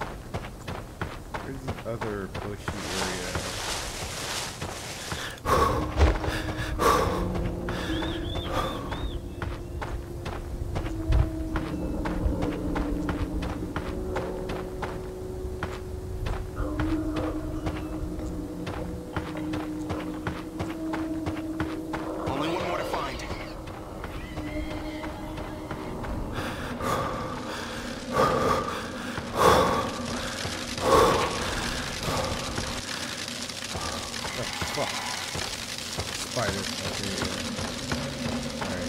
Where's the other bushy area? Fuck. Spider. Okay, yeah. Alright.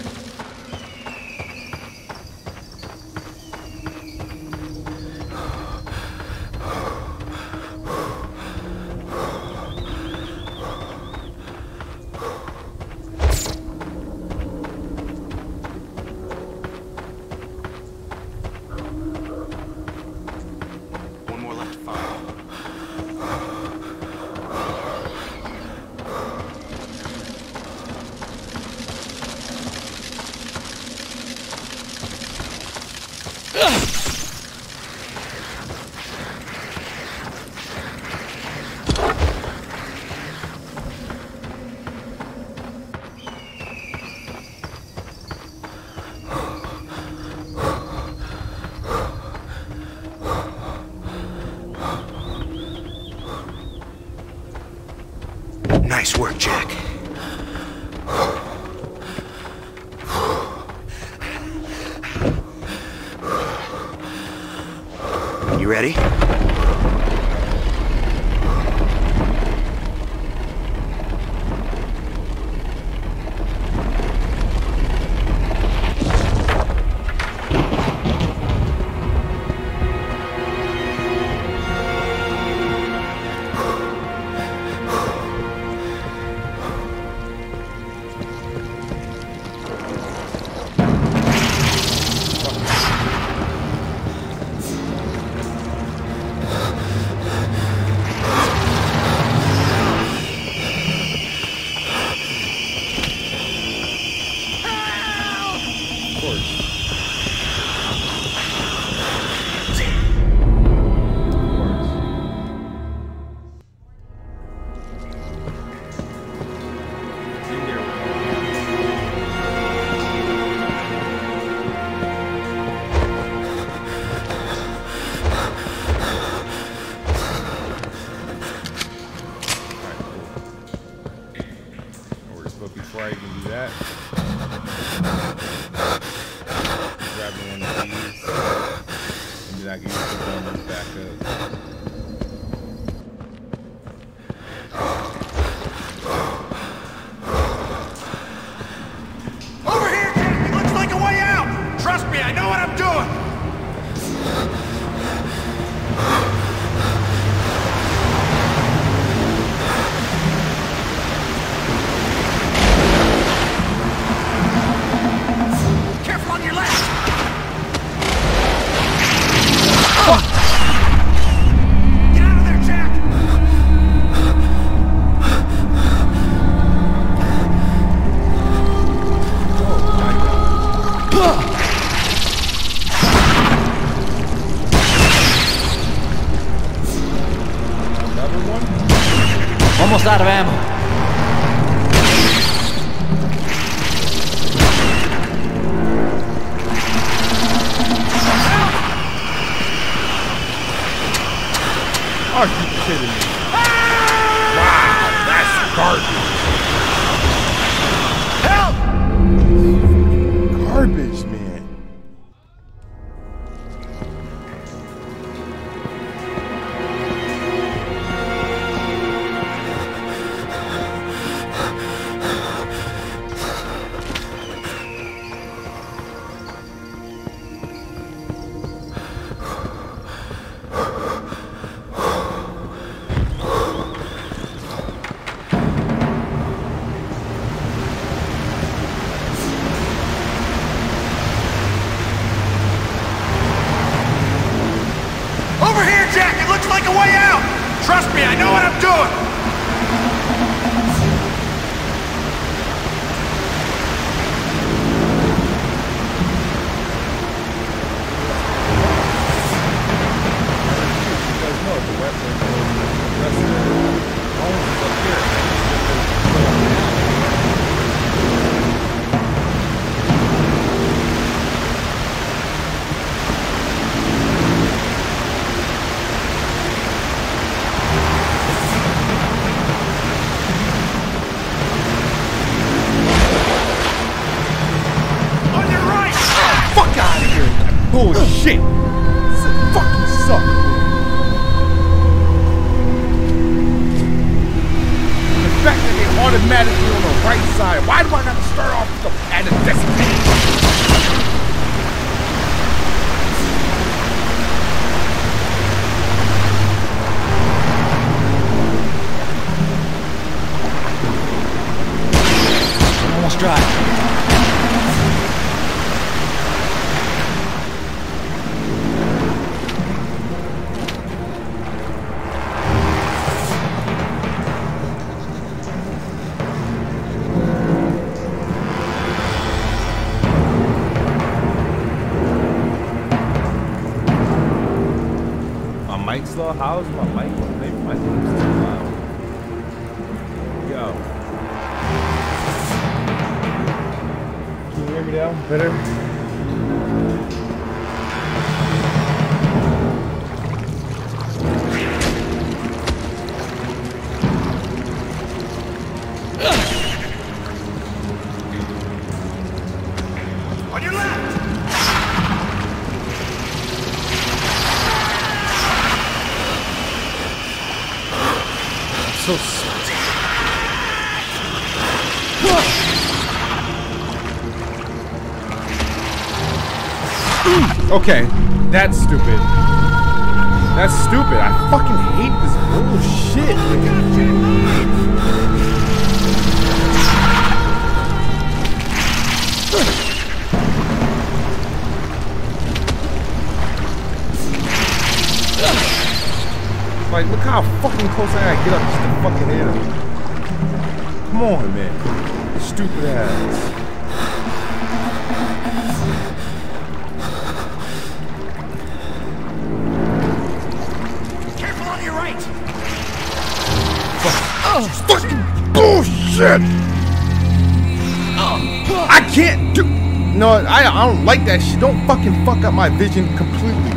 One more left to find. Nice work, Jack. You ready? Before I can do that, grab me one of these, and then I can use the gun back up. Over here, Jack! It looks like a way out! Trust me, I know what I'm doing! Careful on your left! Get out of there, Jack! Another one? Almost out of ammo. Are you kidding me? Wow, that's garbage. Help! Garbage, man. Over here, Jack! It looks like a way out! Trust me, I know what I'm doing! Because no, the weapon, that's the bones up here. Bullshit! This fucking sucks. The fact hell? How's my mic? Maybe my mic is too loud. Yo. Can you hear me now? Better? On your left! So okay, that's stupid. That's stupid. I fucking hate this bullshit. Like, look how fucking close I gotta get up just to fucking hit him. Come on, man. Stupid ass. Careful on your right! Fucking bullshit! I can't do... No, I don't like that shit. Don't fucking fuck up my vision completely.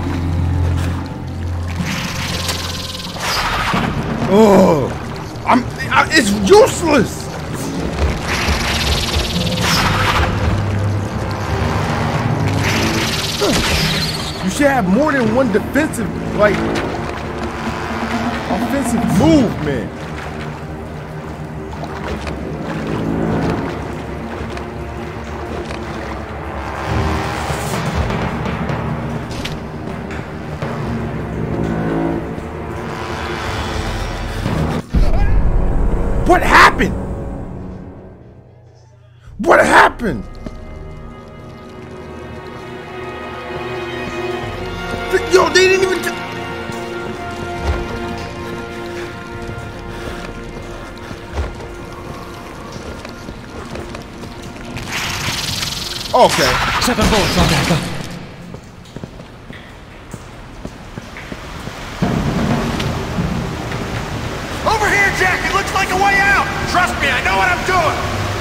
Oh, it's useless. You should have more than one defensive, like, offensive move, man. What happened? What happened? Yo, they didn't even... Okay. 7 bullets on that gun. Over here, Jack! It looks like a way out! Trust me, I know what I'm doing!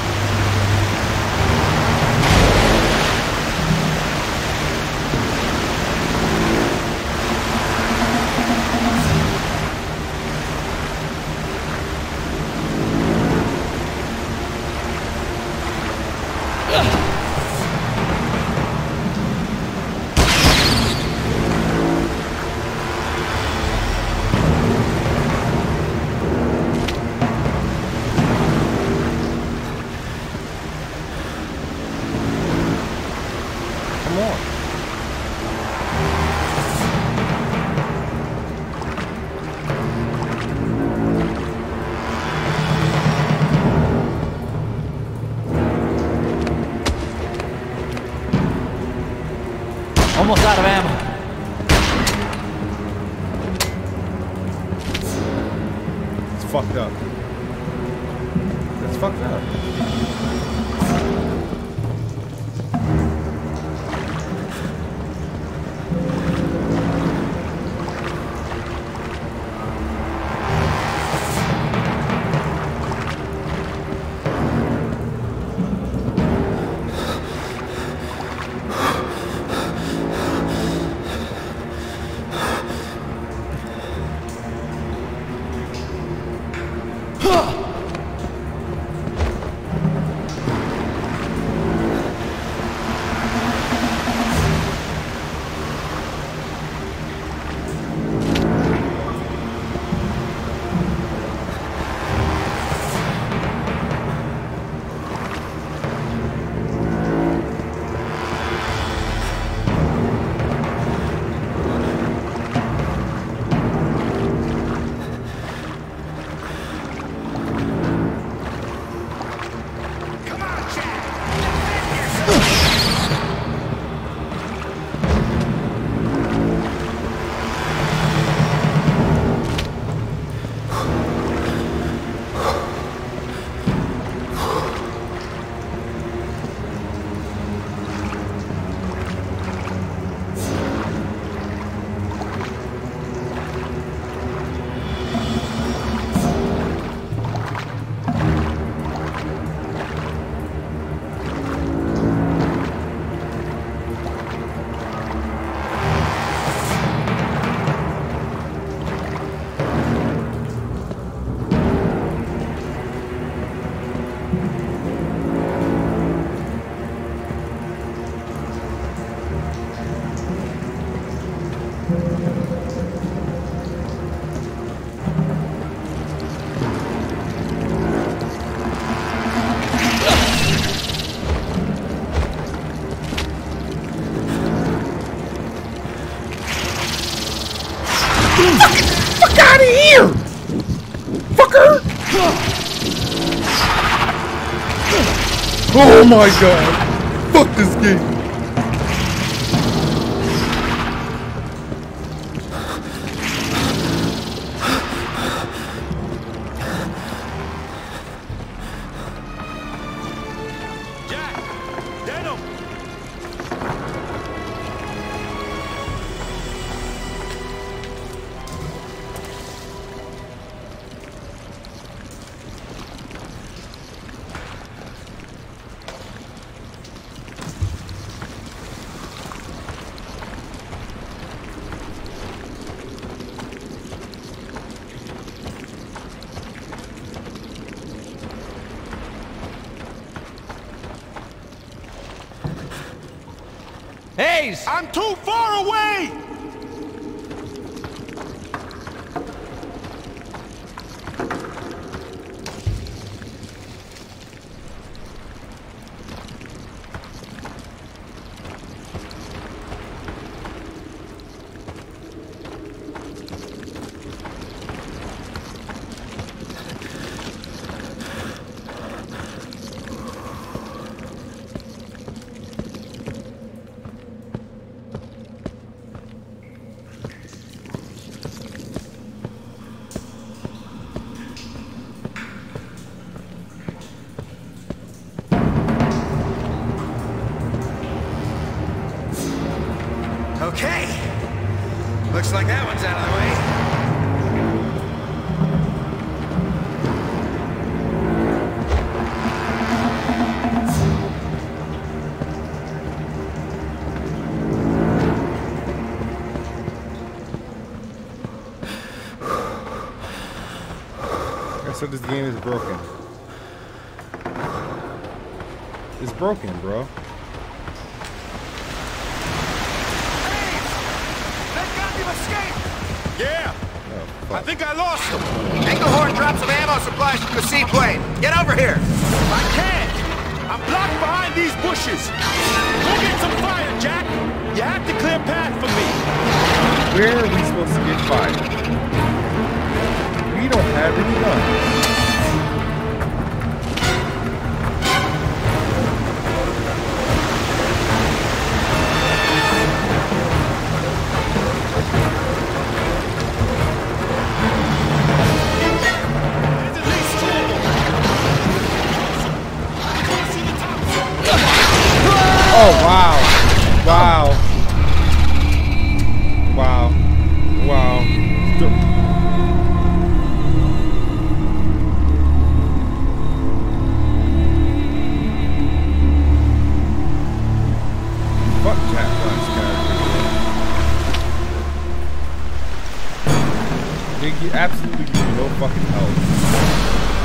Almost out of ammo. It's fucked up. It's fucked up. motherfucker! Oh my god! Fuck this game! Hayes! I'm too far away! Okay. Looks like that one's out of the way. So this game is broken. It's broken, bro. Yeah! Oh, I think I lost them. Engelhorn dropped some ammo supplies from the seaplane. Get over here. I can't. I'm blocked behind these bushes. Go get some fire, Jack. You have to clear path for me. Where are we supposed to get fire? We don't have any guns. Oh, wow. Wow. Wow. Wow. Fuck Jack Black's character. They absolutely give you no fucking help.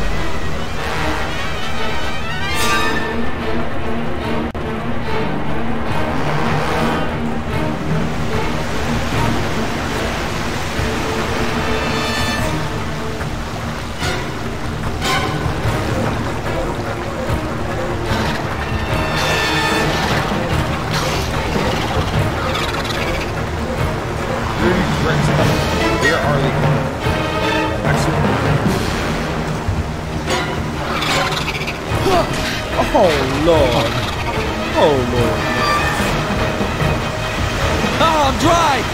Where are they going? Oh Lord. Oh Lord. Oh, I'm dry!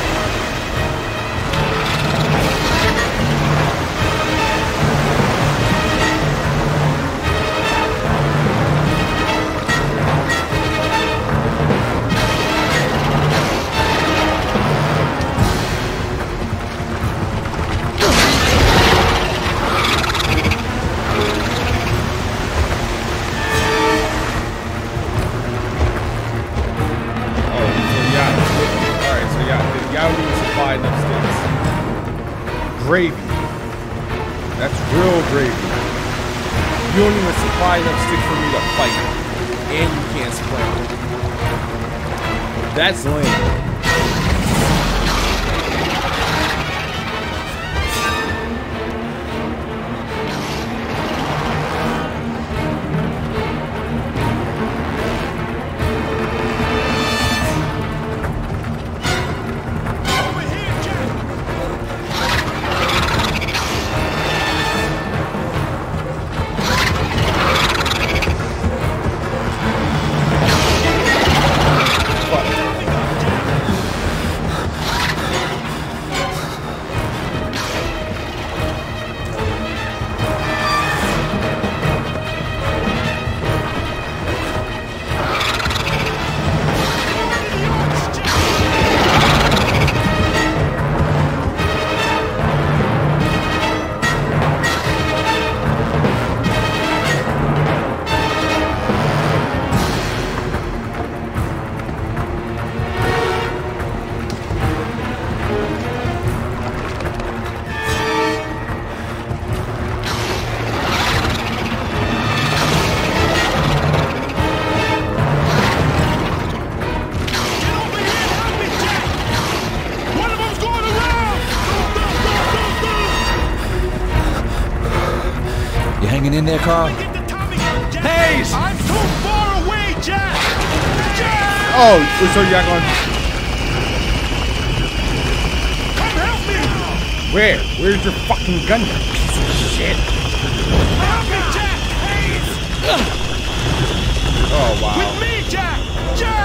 Gravy. That's real gravy. You don't even supply enough sticks for me to fight. And you can't sprint. That's lame. hanging in there, Carl? Hayes! I'm too far away, Jack! Jack! Oh, so y'all going? Come help me! Where? Where's your fucking gun? Shit! Help me, Jack! Hayes! Oh wow! With me, Jack! Jack!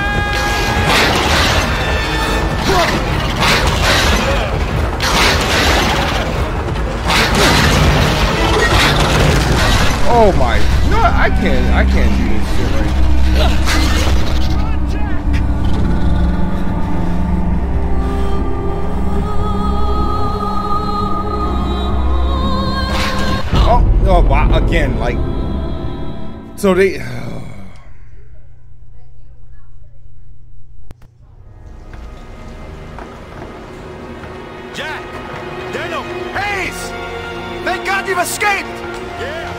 Oh my! No, I can't do this shit right now. Oh wow! Again, like, so they. Jack! Daniel! Hayes! Thank God you've escaped! Yeah!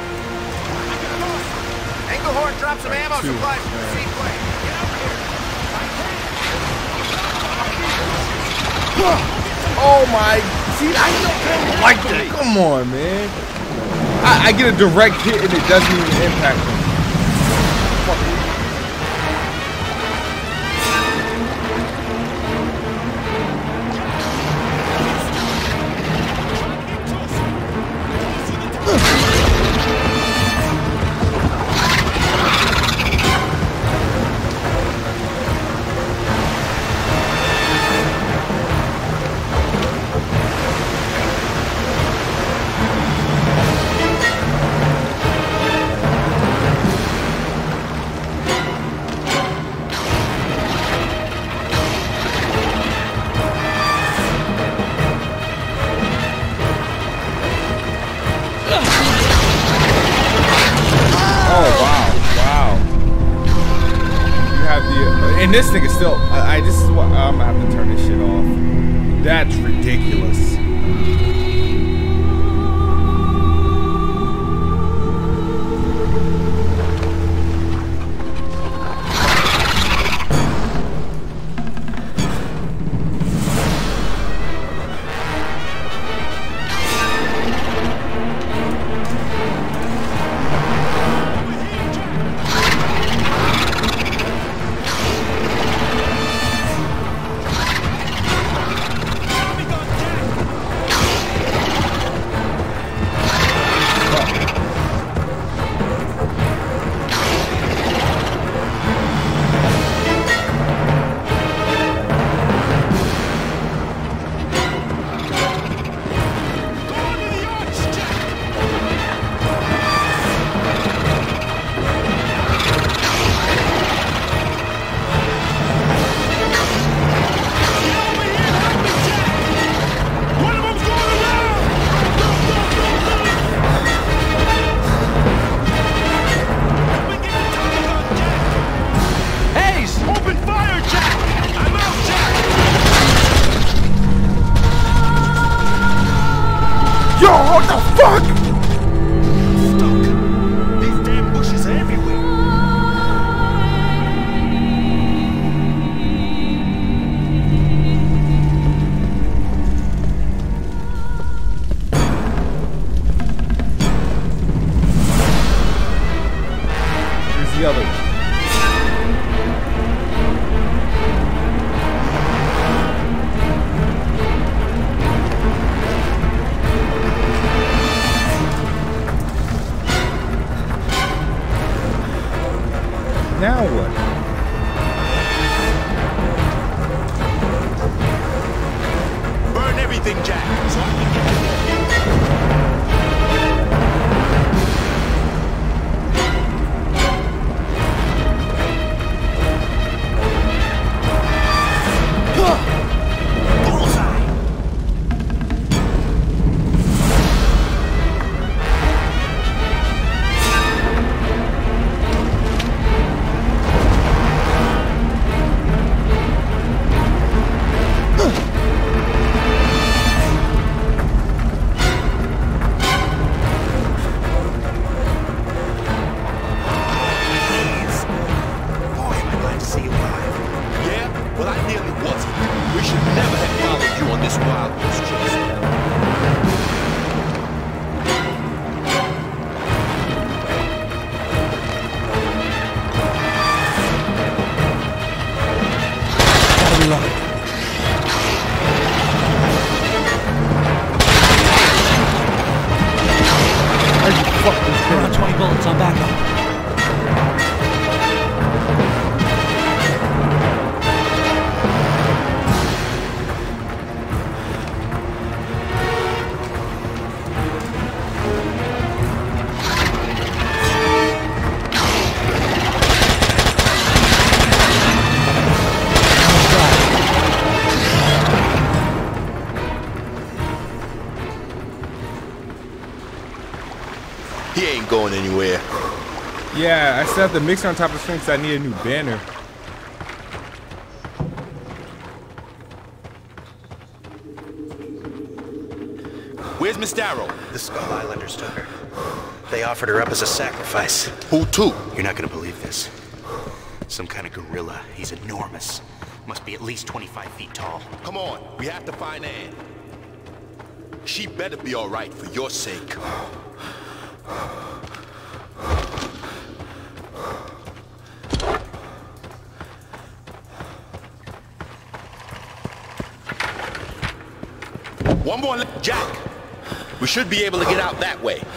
Engelhorn dropped some ammo supplies from the seaplane. Get over here. Oh my! See, I don't like that. Come on, man. I get a direct hit and it doesn't even impact them. Fuck. And this thing is still. This is what I'm gonna have to turn this shit off. That's ridiculous. What the fuck? Stuck. These damn bushes are everywhere. Here's the other one. Now what? Burn everything, Jack, so I can get bullets on backup. He ain't going anywhere. Yeah, I still have the mixer on top of the screen because I need a new banner. Where's Miss Darrow? The Skull Islanders took her. They offered her up as a sacrifice. Who to? You're not gonna believe this. Some kind of gorilla. He's enormous. Must be at least 25 feet tall. Come on, we have to find Anne. She better be all right for your sake. One more, Jack. We should be able to get out that way.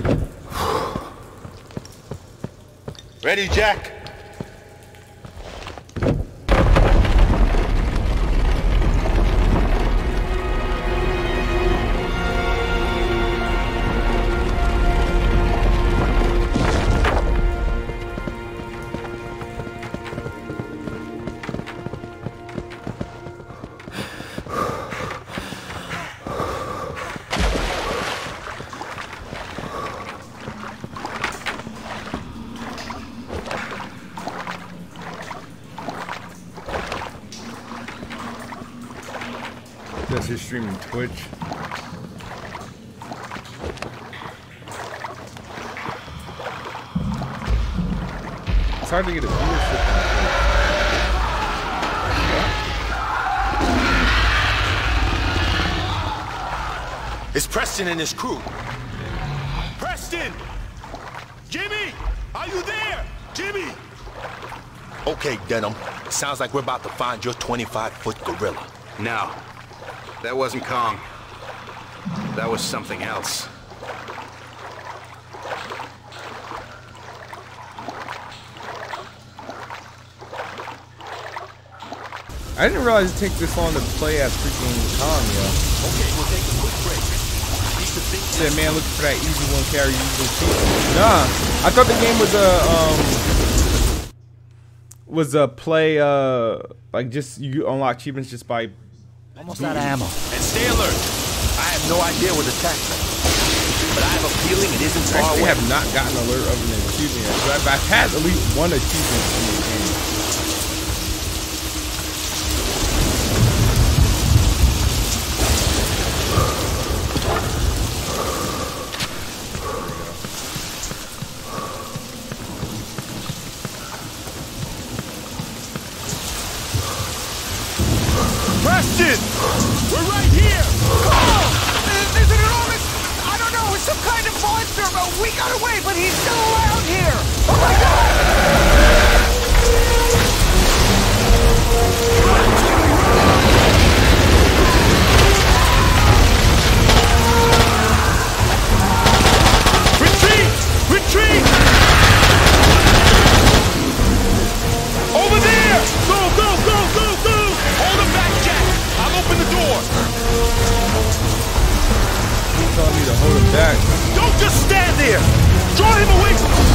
Ready, Jack? That's your streaming Twitch. It's hard to get a viewership on Twitch. It's Preston and his crew. Preston! Jimmy! Are you there? Jimmy! Okay, Denham. It sounds like we're about to find your 25-foot gorilla. No. That wasn't Kong. That was something else. I didn't realize it takes this long to play as freaking Kong, yo. Okay, we'll take a quick break. I need to think. Said man looking for that easy one carry usual cheat. Nah, I thought the game was a play like just you unlock achievements just by almost out of ammo. And stay alert. I have no idea what attacked me, but I have a feeling it isn't far away. I have not gotten an alert of an achievement yet, so I've had at least one achievement in the game. Preston! We're right here! Oh! There's an enormous... I don't know, it's some kind of monster, but we got away, but he's still around here! Oh my god! Retreat! Retreat! Over there! Go, go, go, go, go! Hold him back, Jack! I'll open the door! He's telling me to hold him back. Don't just stand there! Draw him away from him!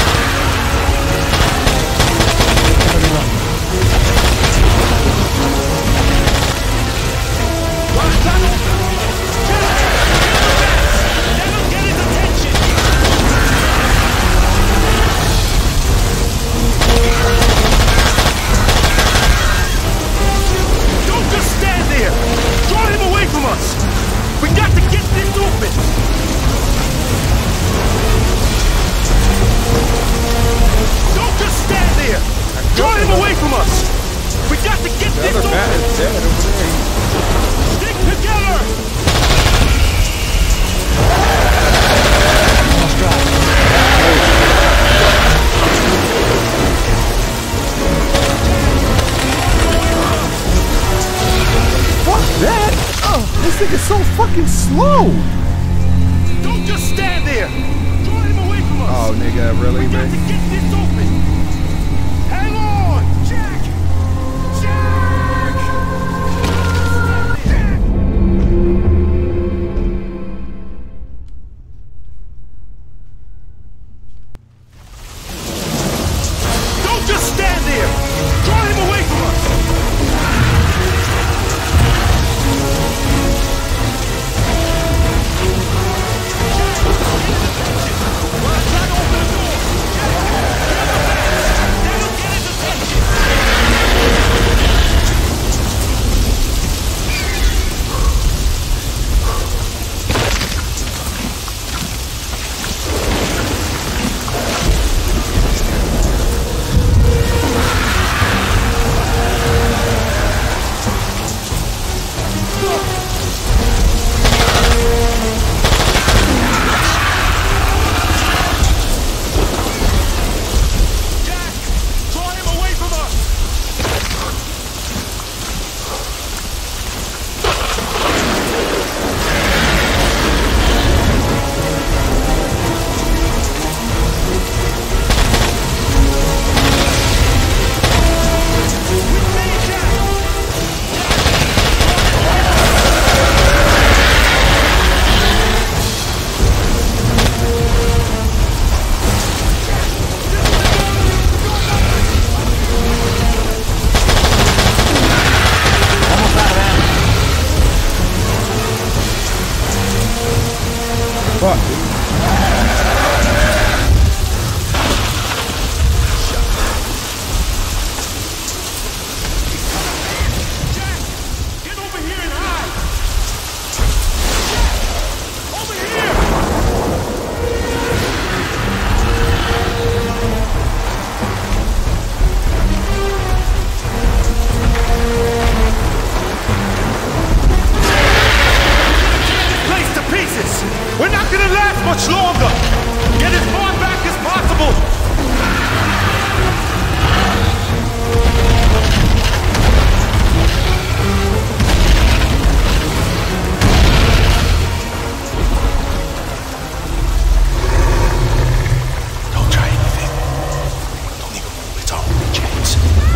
Don't just stand there! Draw him away from us! We got to get this open! Don't just stand there! Draw him away from us! We got to get this open! Stick together! Almost dry. Fuck that! Oh, this thing is so fucking slow! Don't just stand there! Draw Oh, nigga, really, man? Get this open! Hang on! Jack! Jack! Don't just stand there! Draw him away from us! Much longer! Get as far back as possible! Don't try anything. Don't even move. It's our only chance.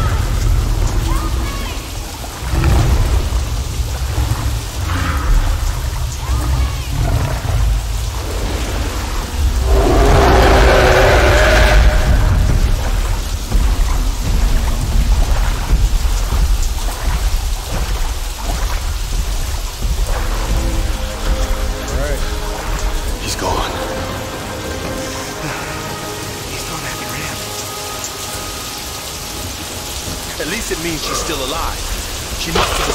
At least it means she's still alive. She must have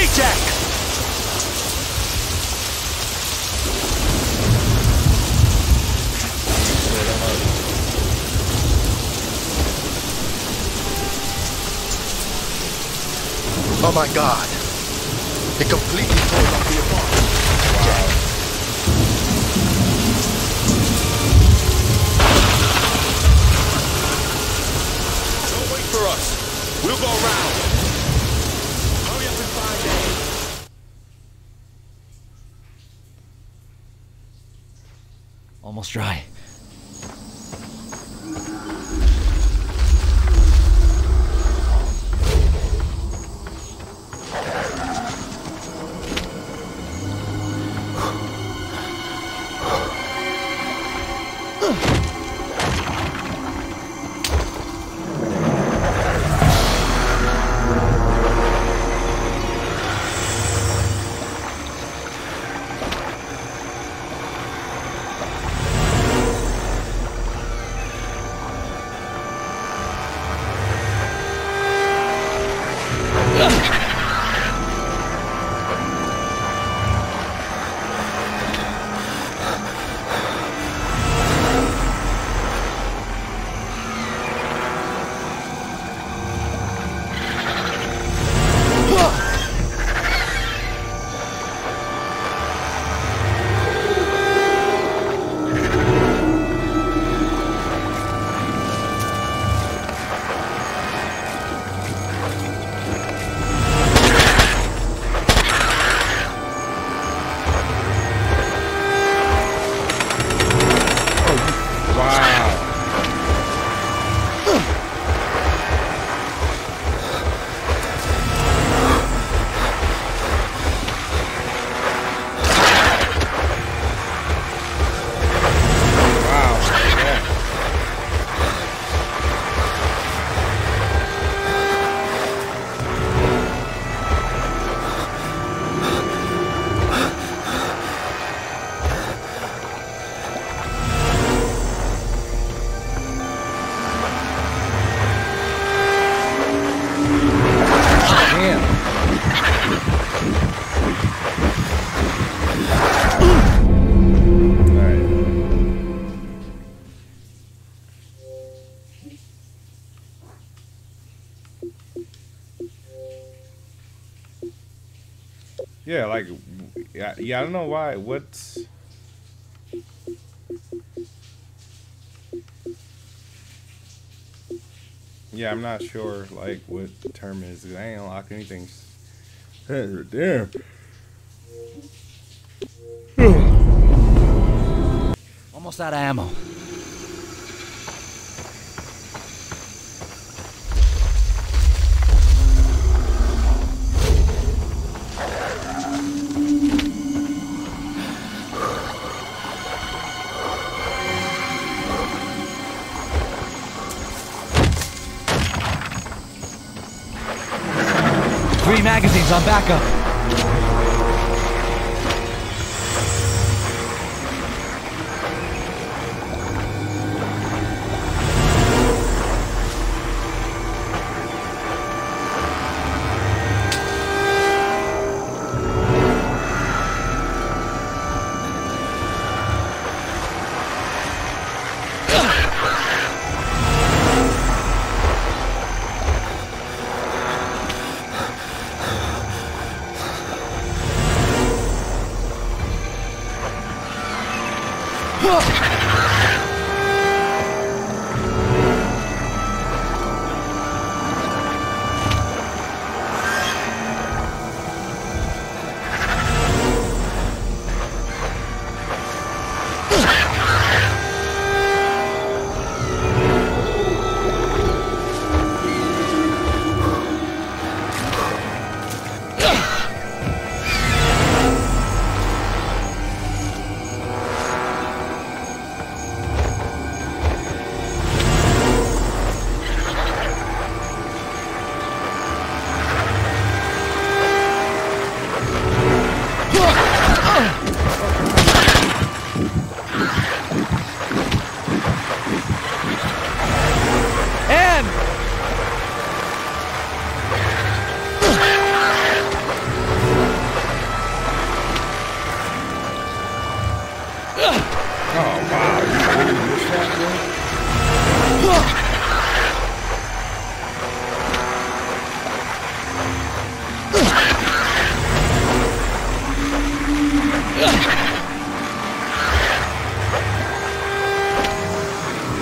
me, Jack! Oh my God. It completely tore off the apartment. Wow. Don't wait for us. We'll go around. Hurry up and find Dave. Almost dry. Yeah, like, yeah, I don't know why. What's... Yeah, I'm not sure, like, what the term is. I ain't unlocked anything. Damn. Almost out of ammo. Three magazines on backup.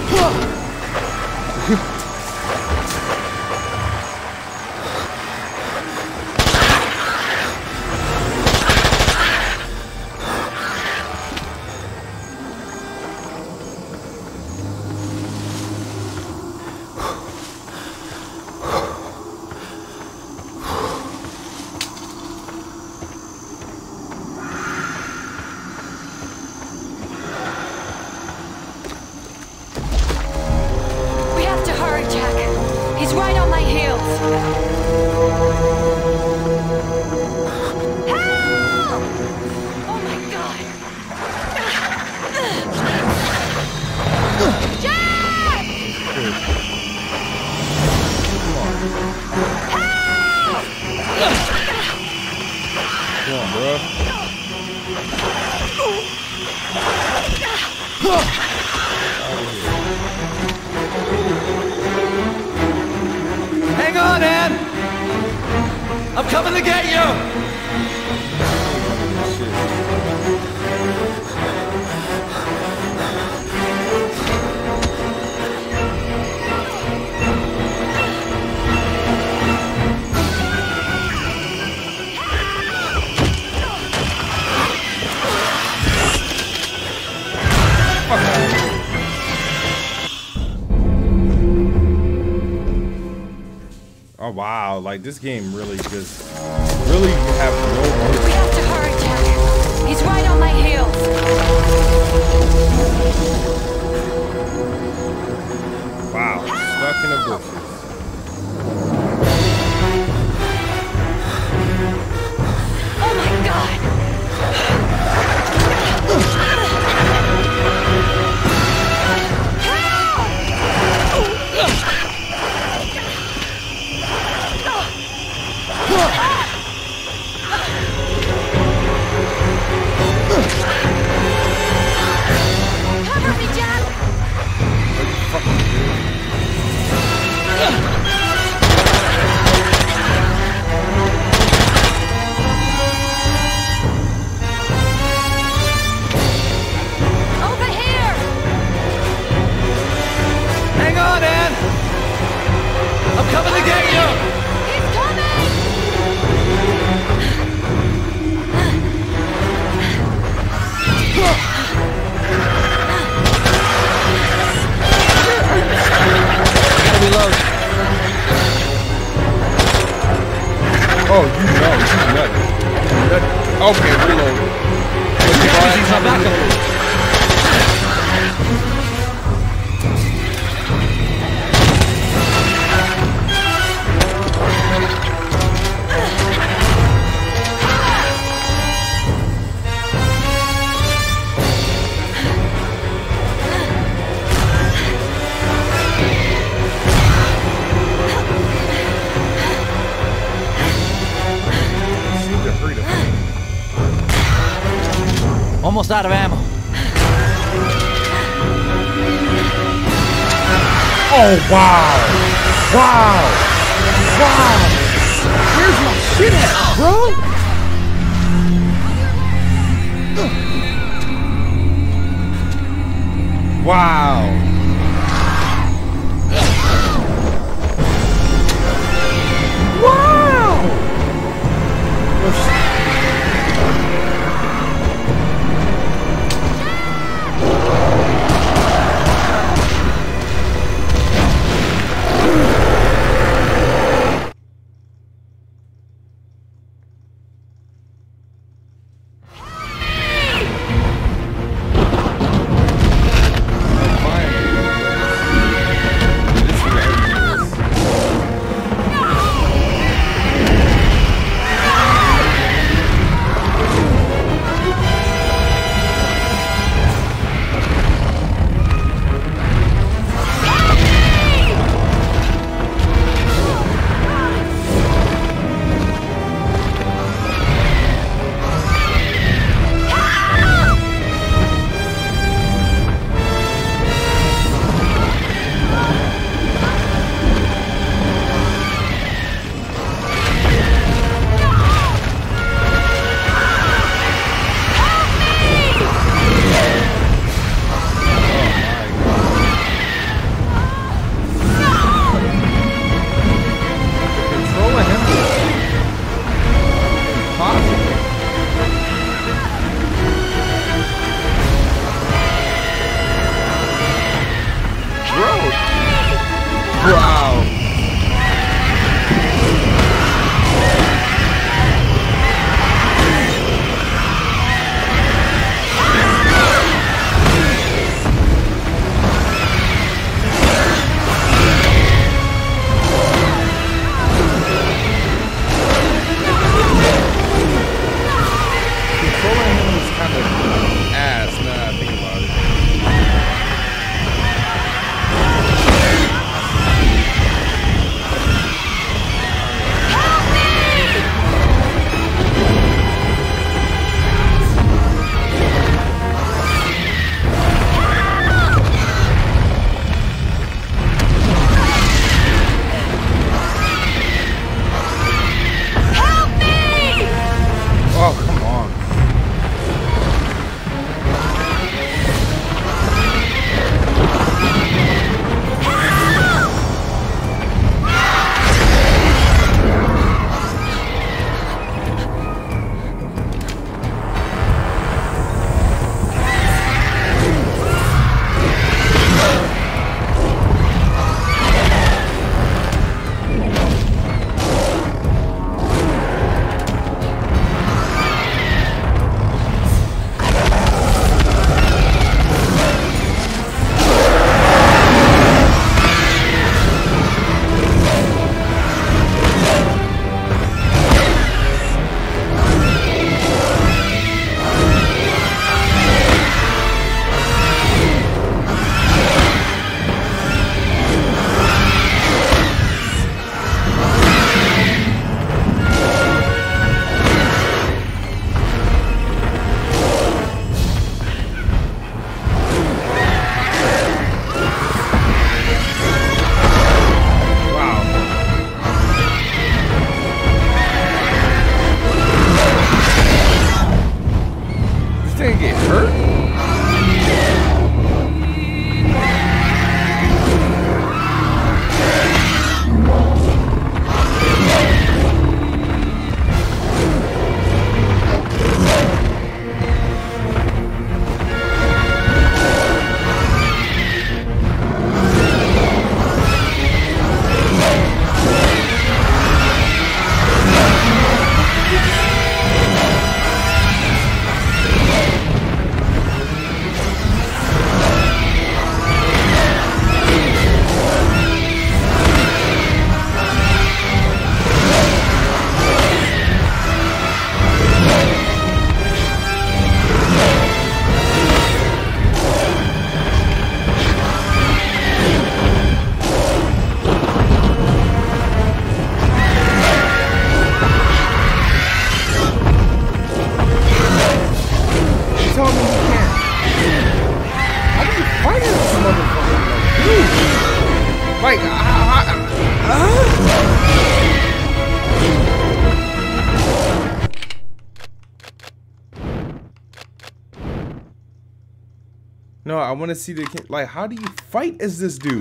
Hang on, Ann! I'm coming to get you! Oh wow, like this game really just really have no We have to hurry, Jack. He's right on my heels. Wow, stuck in the bushes. Oh my god! Cover me, Jack! Over here! Hang on, Ann! I'm coming to get you! He's coming! Gotta reload. Oh, you know, you nutty. Okay, reload. Magazine's on backup. Almost out of ammo. Oh wow! Wow! Wow! Where's my shit at, bro? Wow! Fire. Like, no, I want to see the, like, how do you fight as this dude?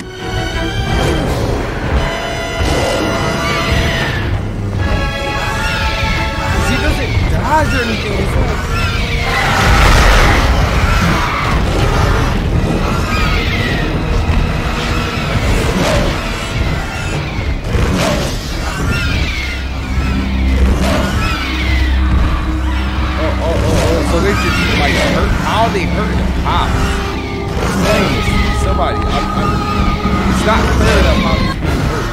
He doesn't dodge or anything. It's like, so they just like hurt. How they hurt him? How? Explain this to somebody. It's not clear enough how he's being hurt.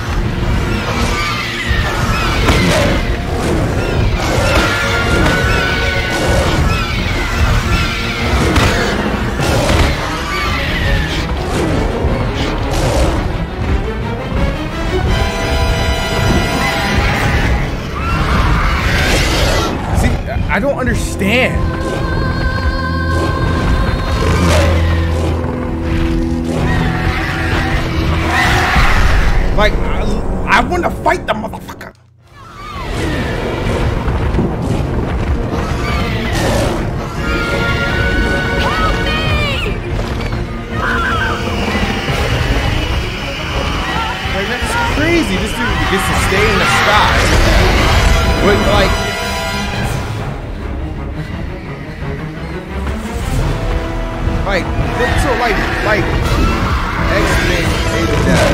See, I don't understand. Like, I want to fight the motherfucker. Help me! Like, that's crazy. This dude gets to stay in the sky. But, like, so, like, X-Men hated that.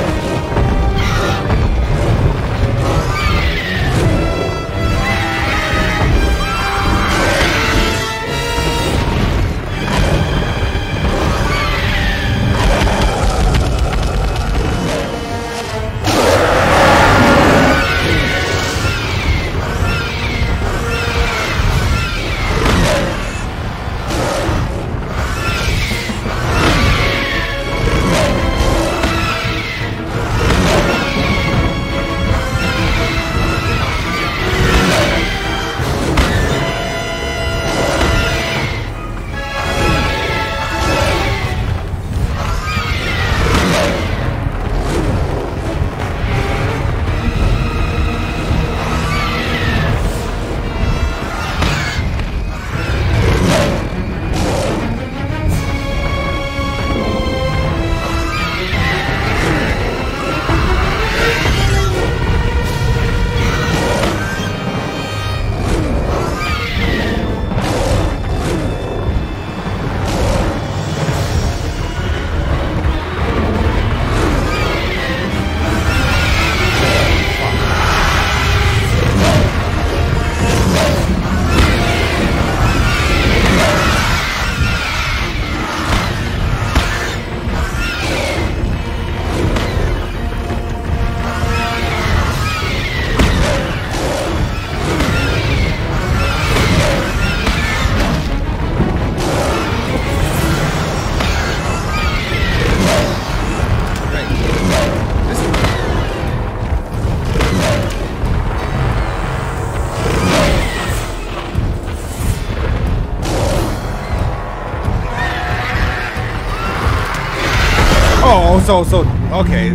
Oh, so okay.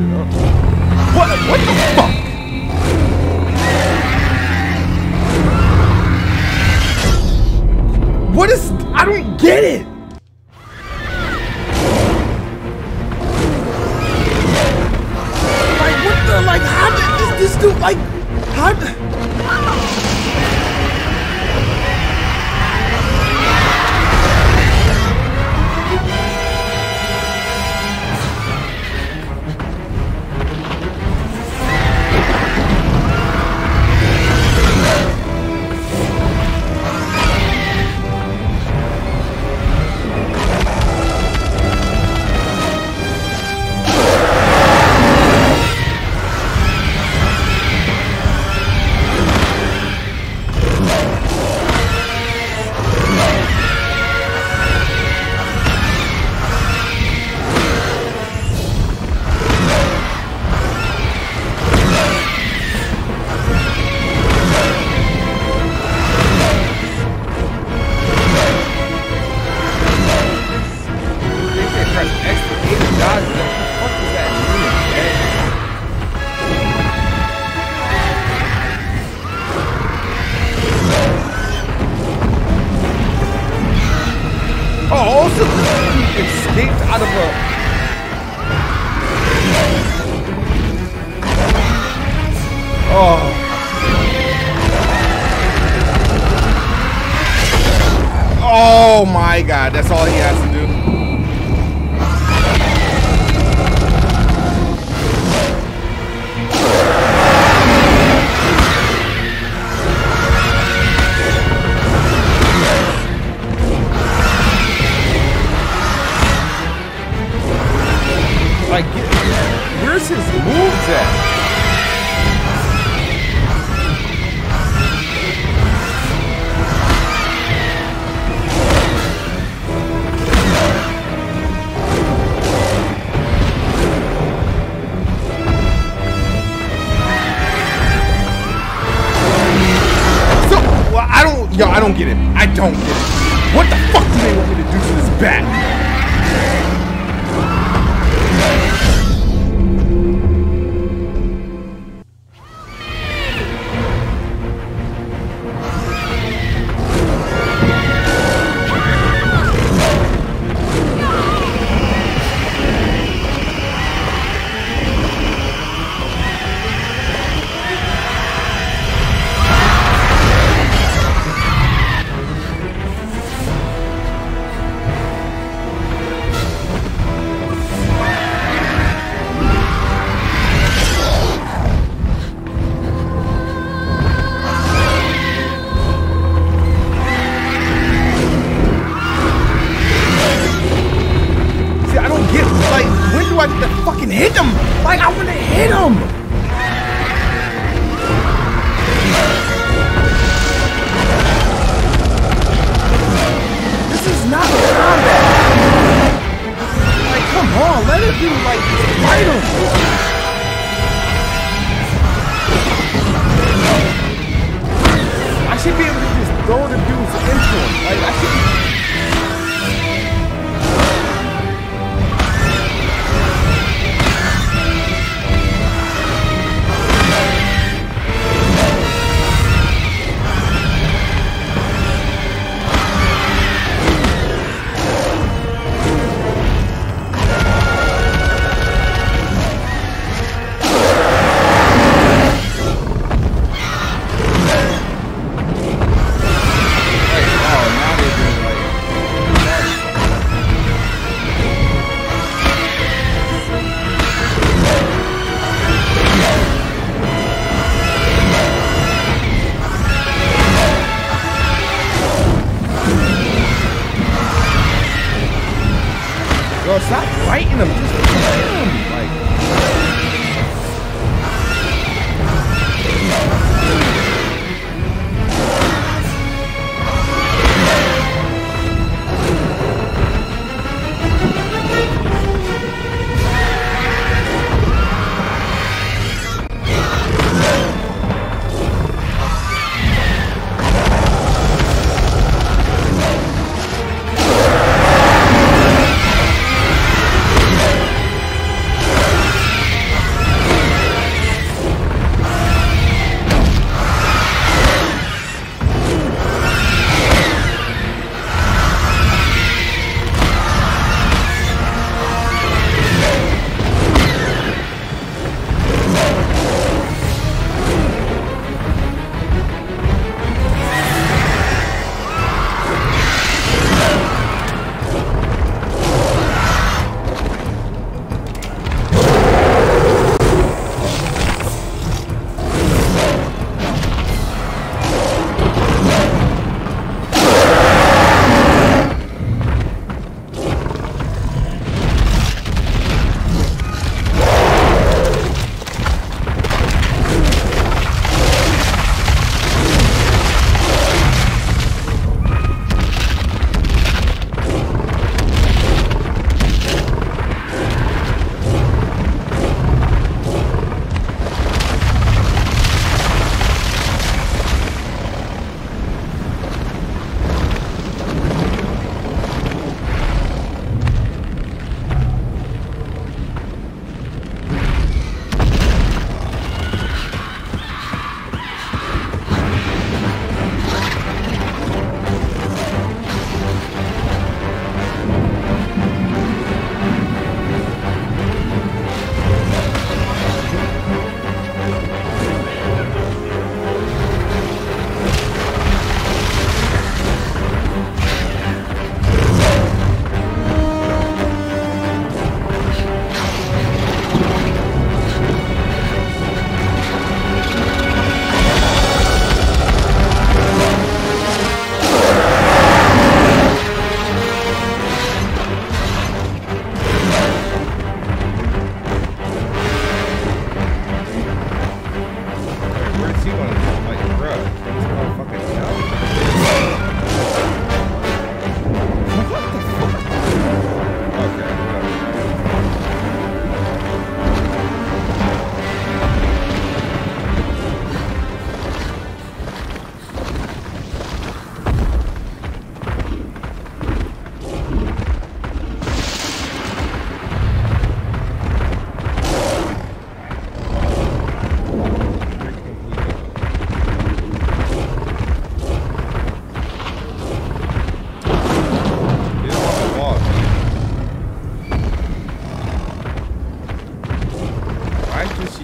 What the fuck? What is? I don't get it. Like what the? Like how did this dude like? How? my God, that's all he has to do. Like, where's his moves at? Yo, I don't get it. I don't get it. What the fuck do they want me to do to this bat? Hit him! Like, I wanna hit him! This is not combat! Like, come on, let it be, like, fight him! I should be able to just throw the dudes into him. Like, I should be... Now they're doing like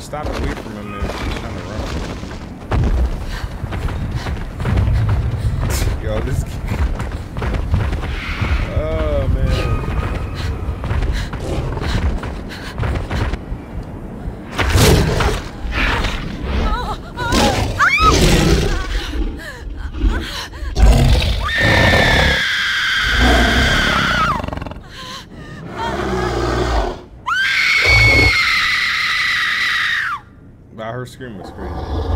stopped away from him and trying to run. Yo, this. Oh man. Wow, her scream was crazy.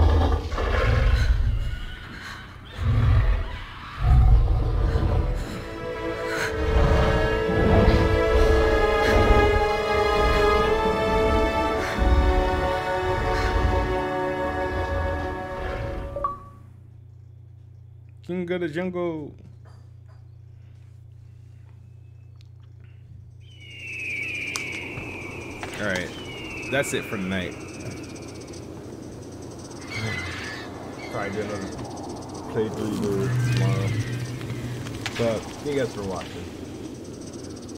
King of the Jungle. All right, that's it for tonight. Probably do another playthrough tomorrow. But thank you guys for watching.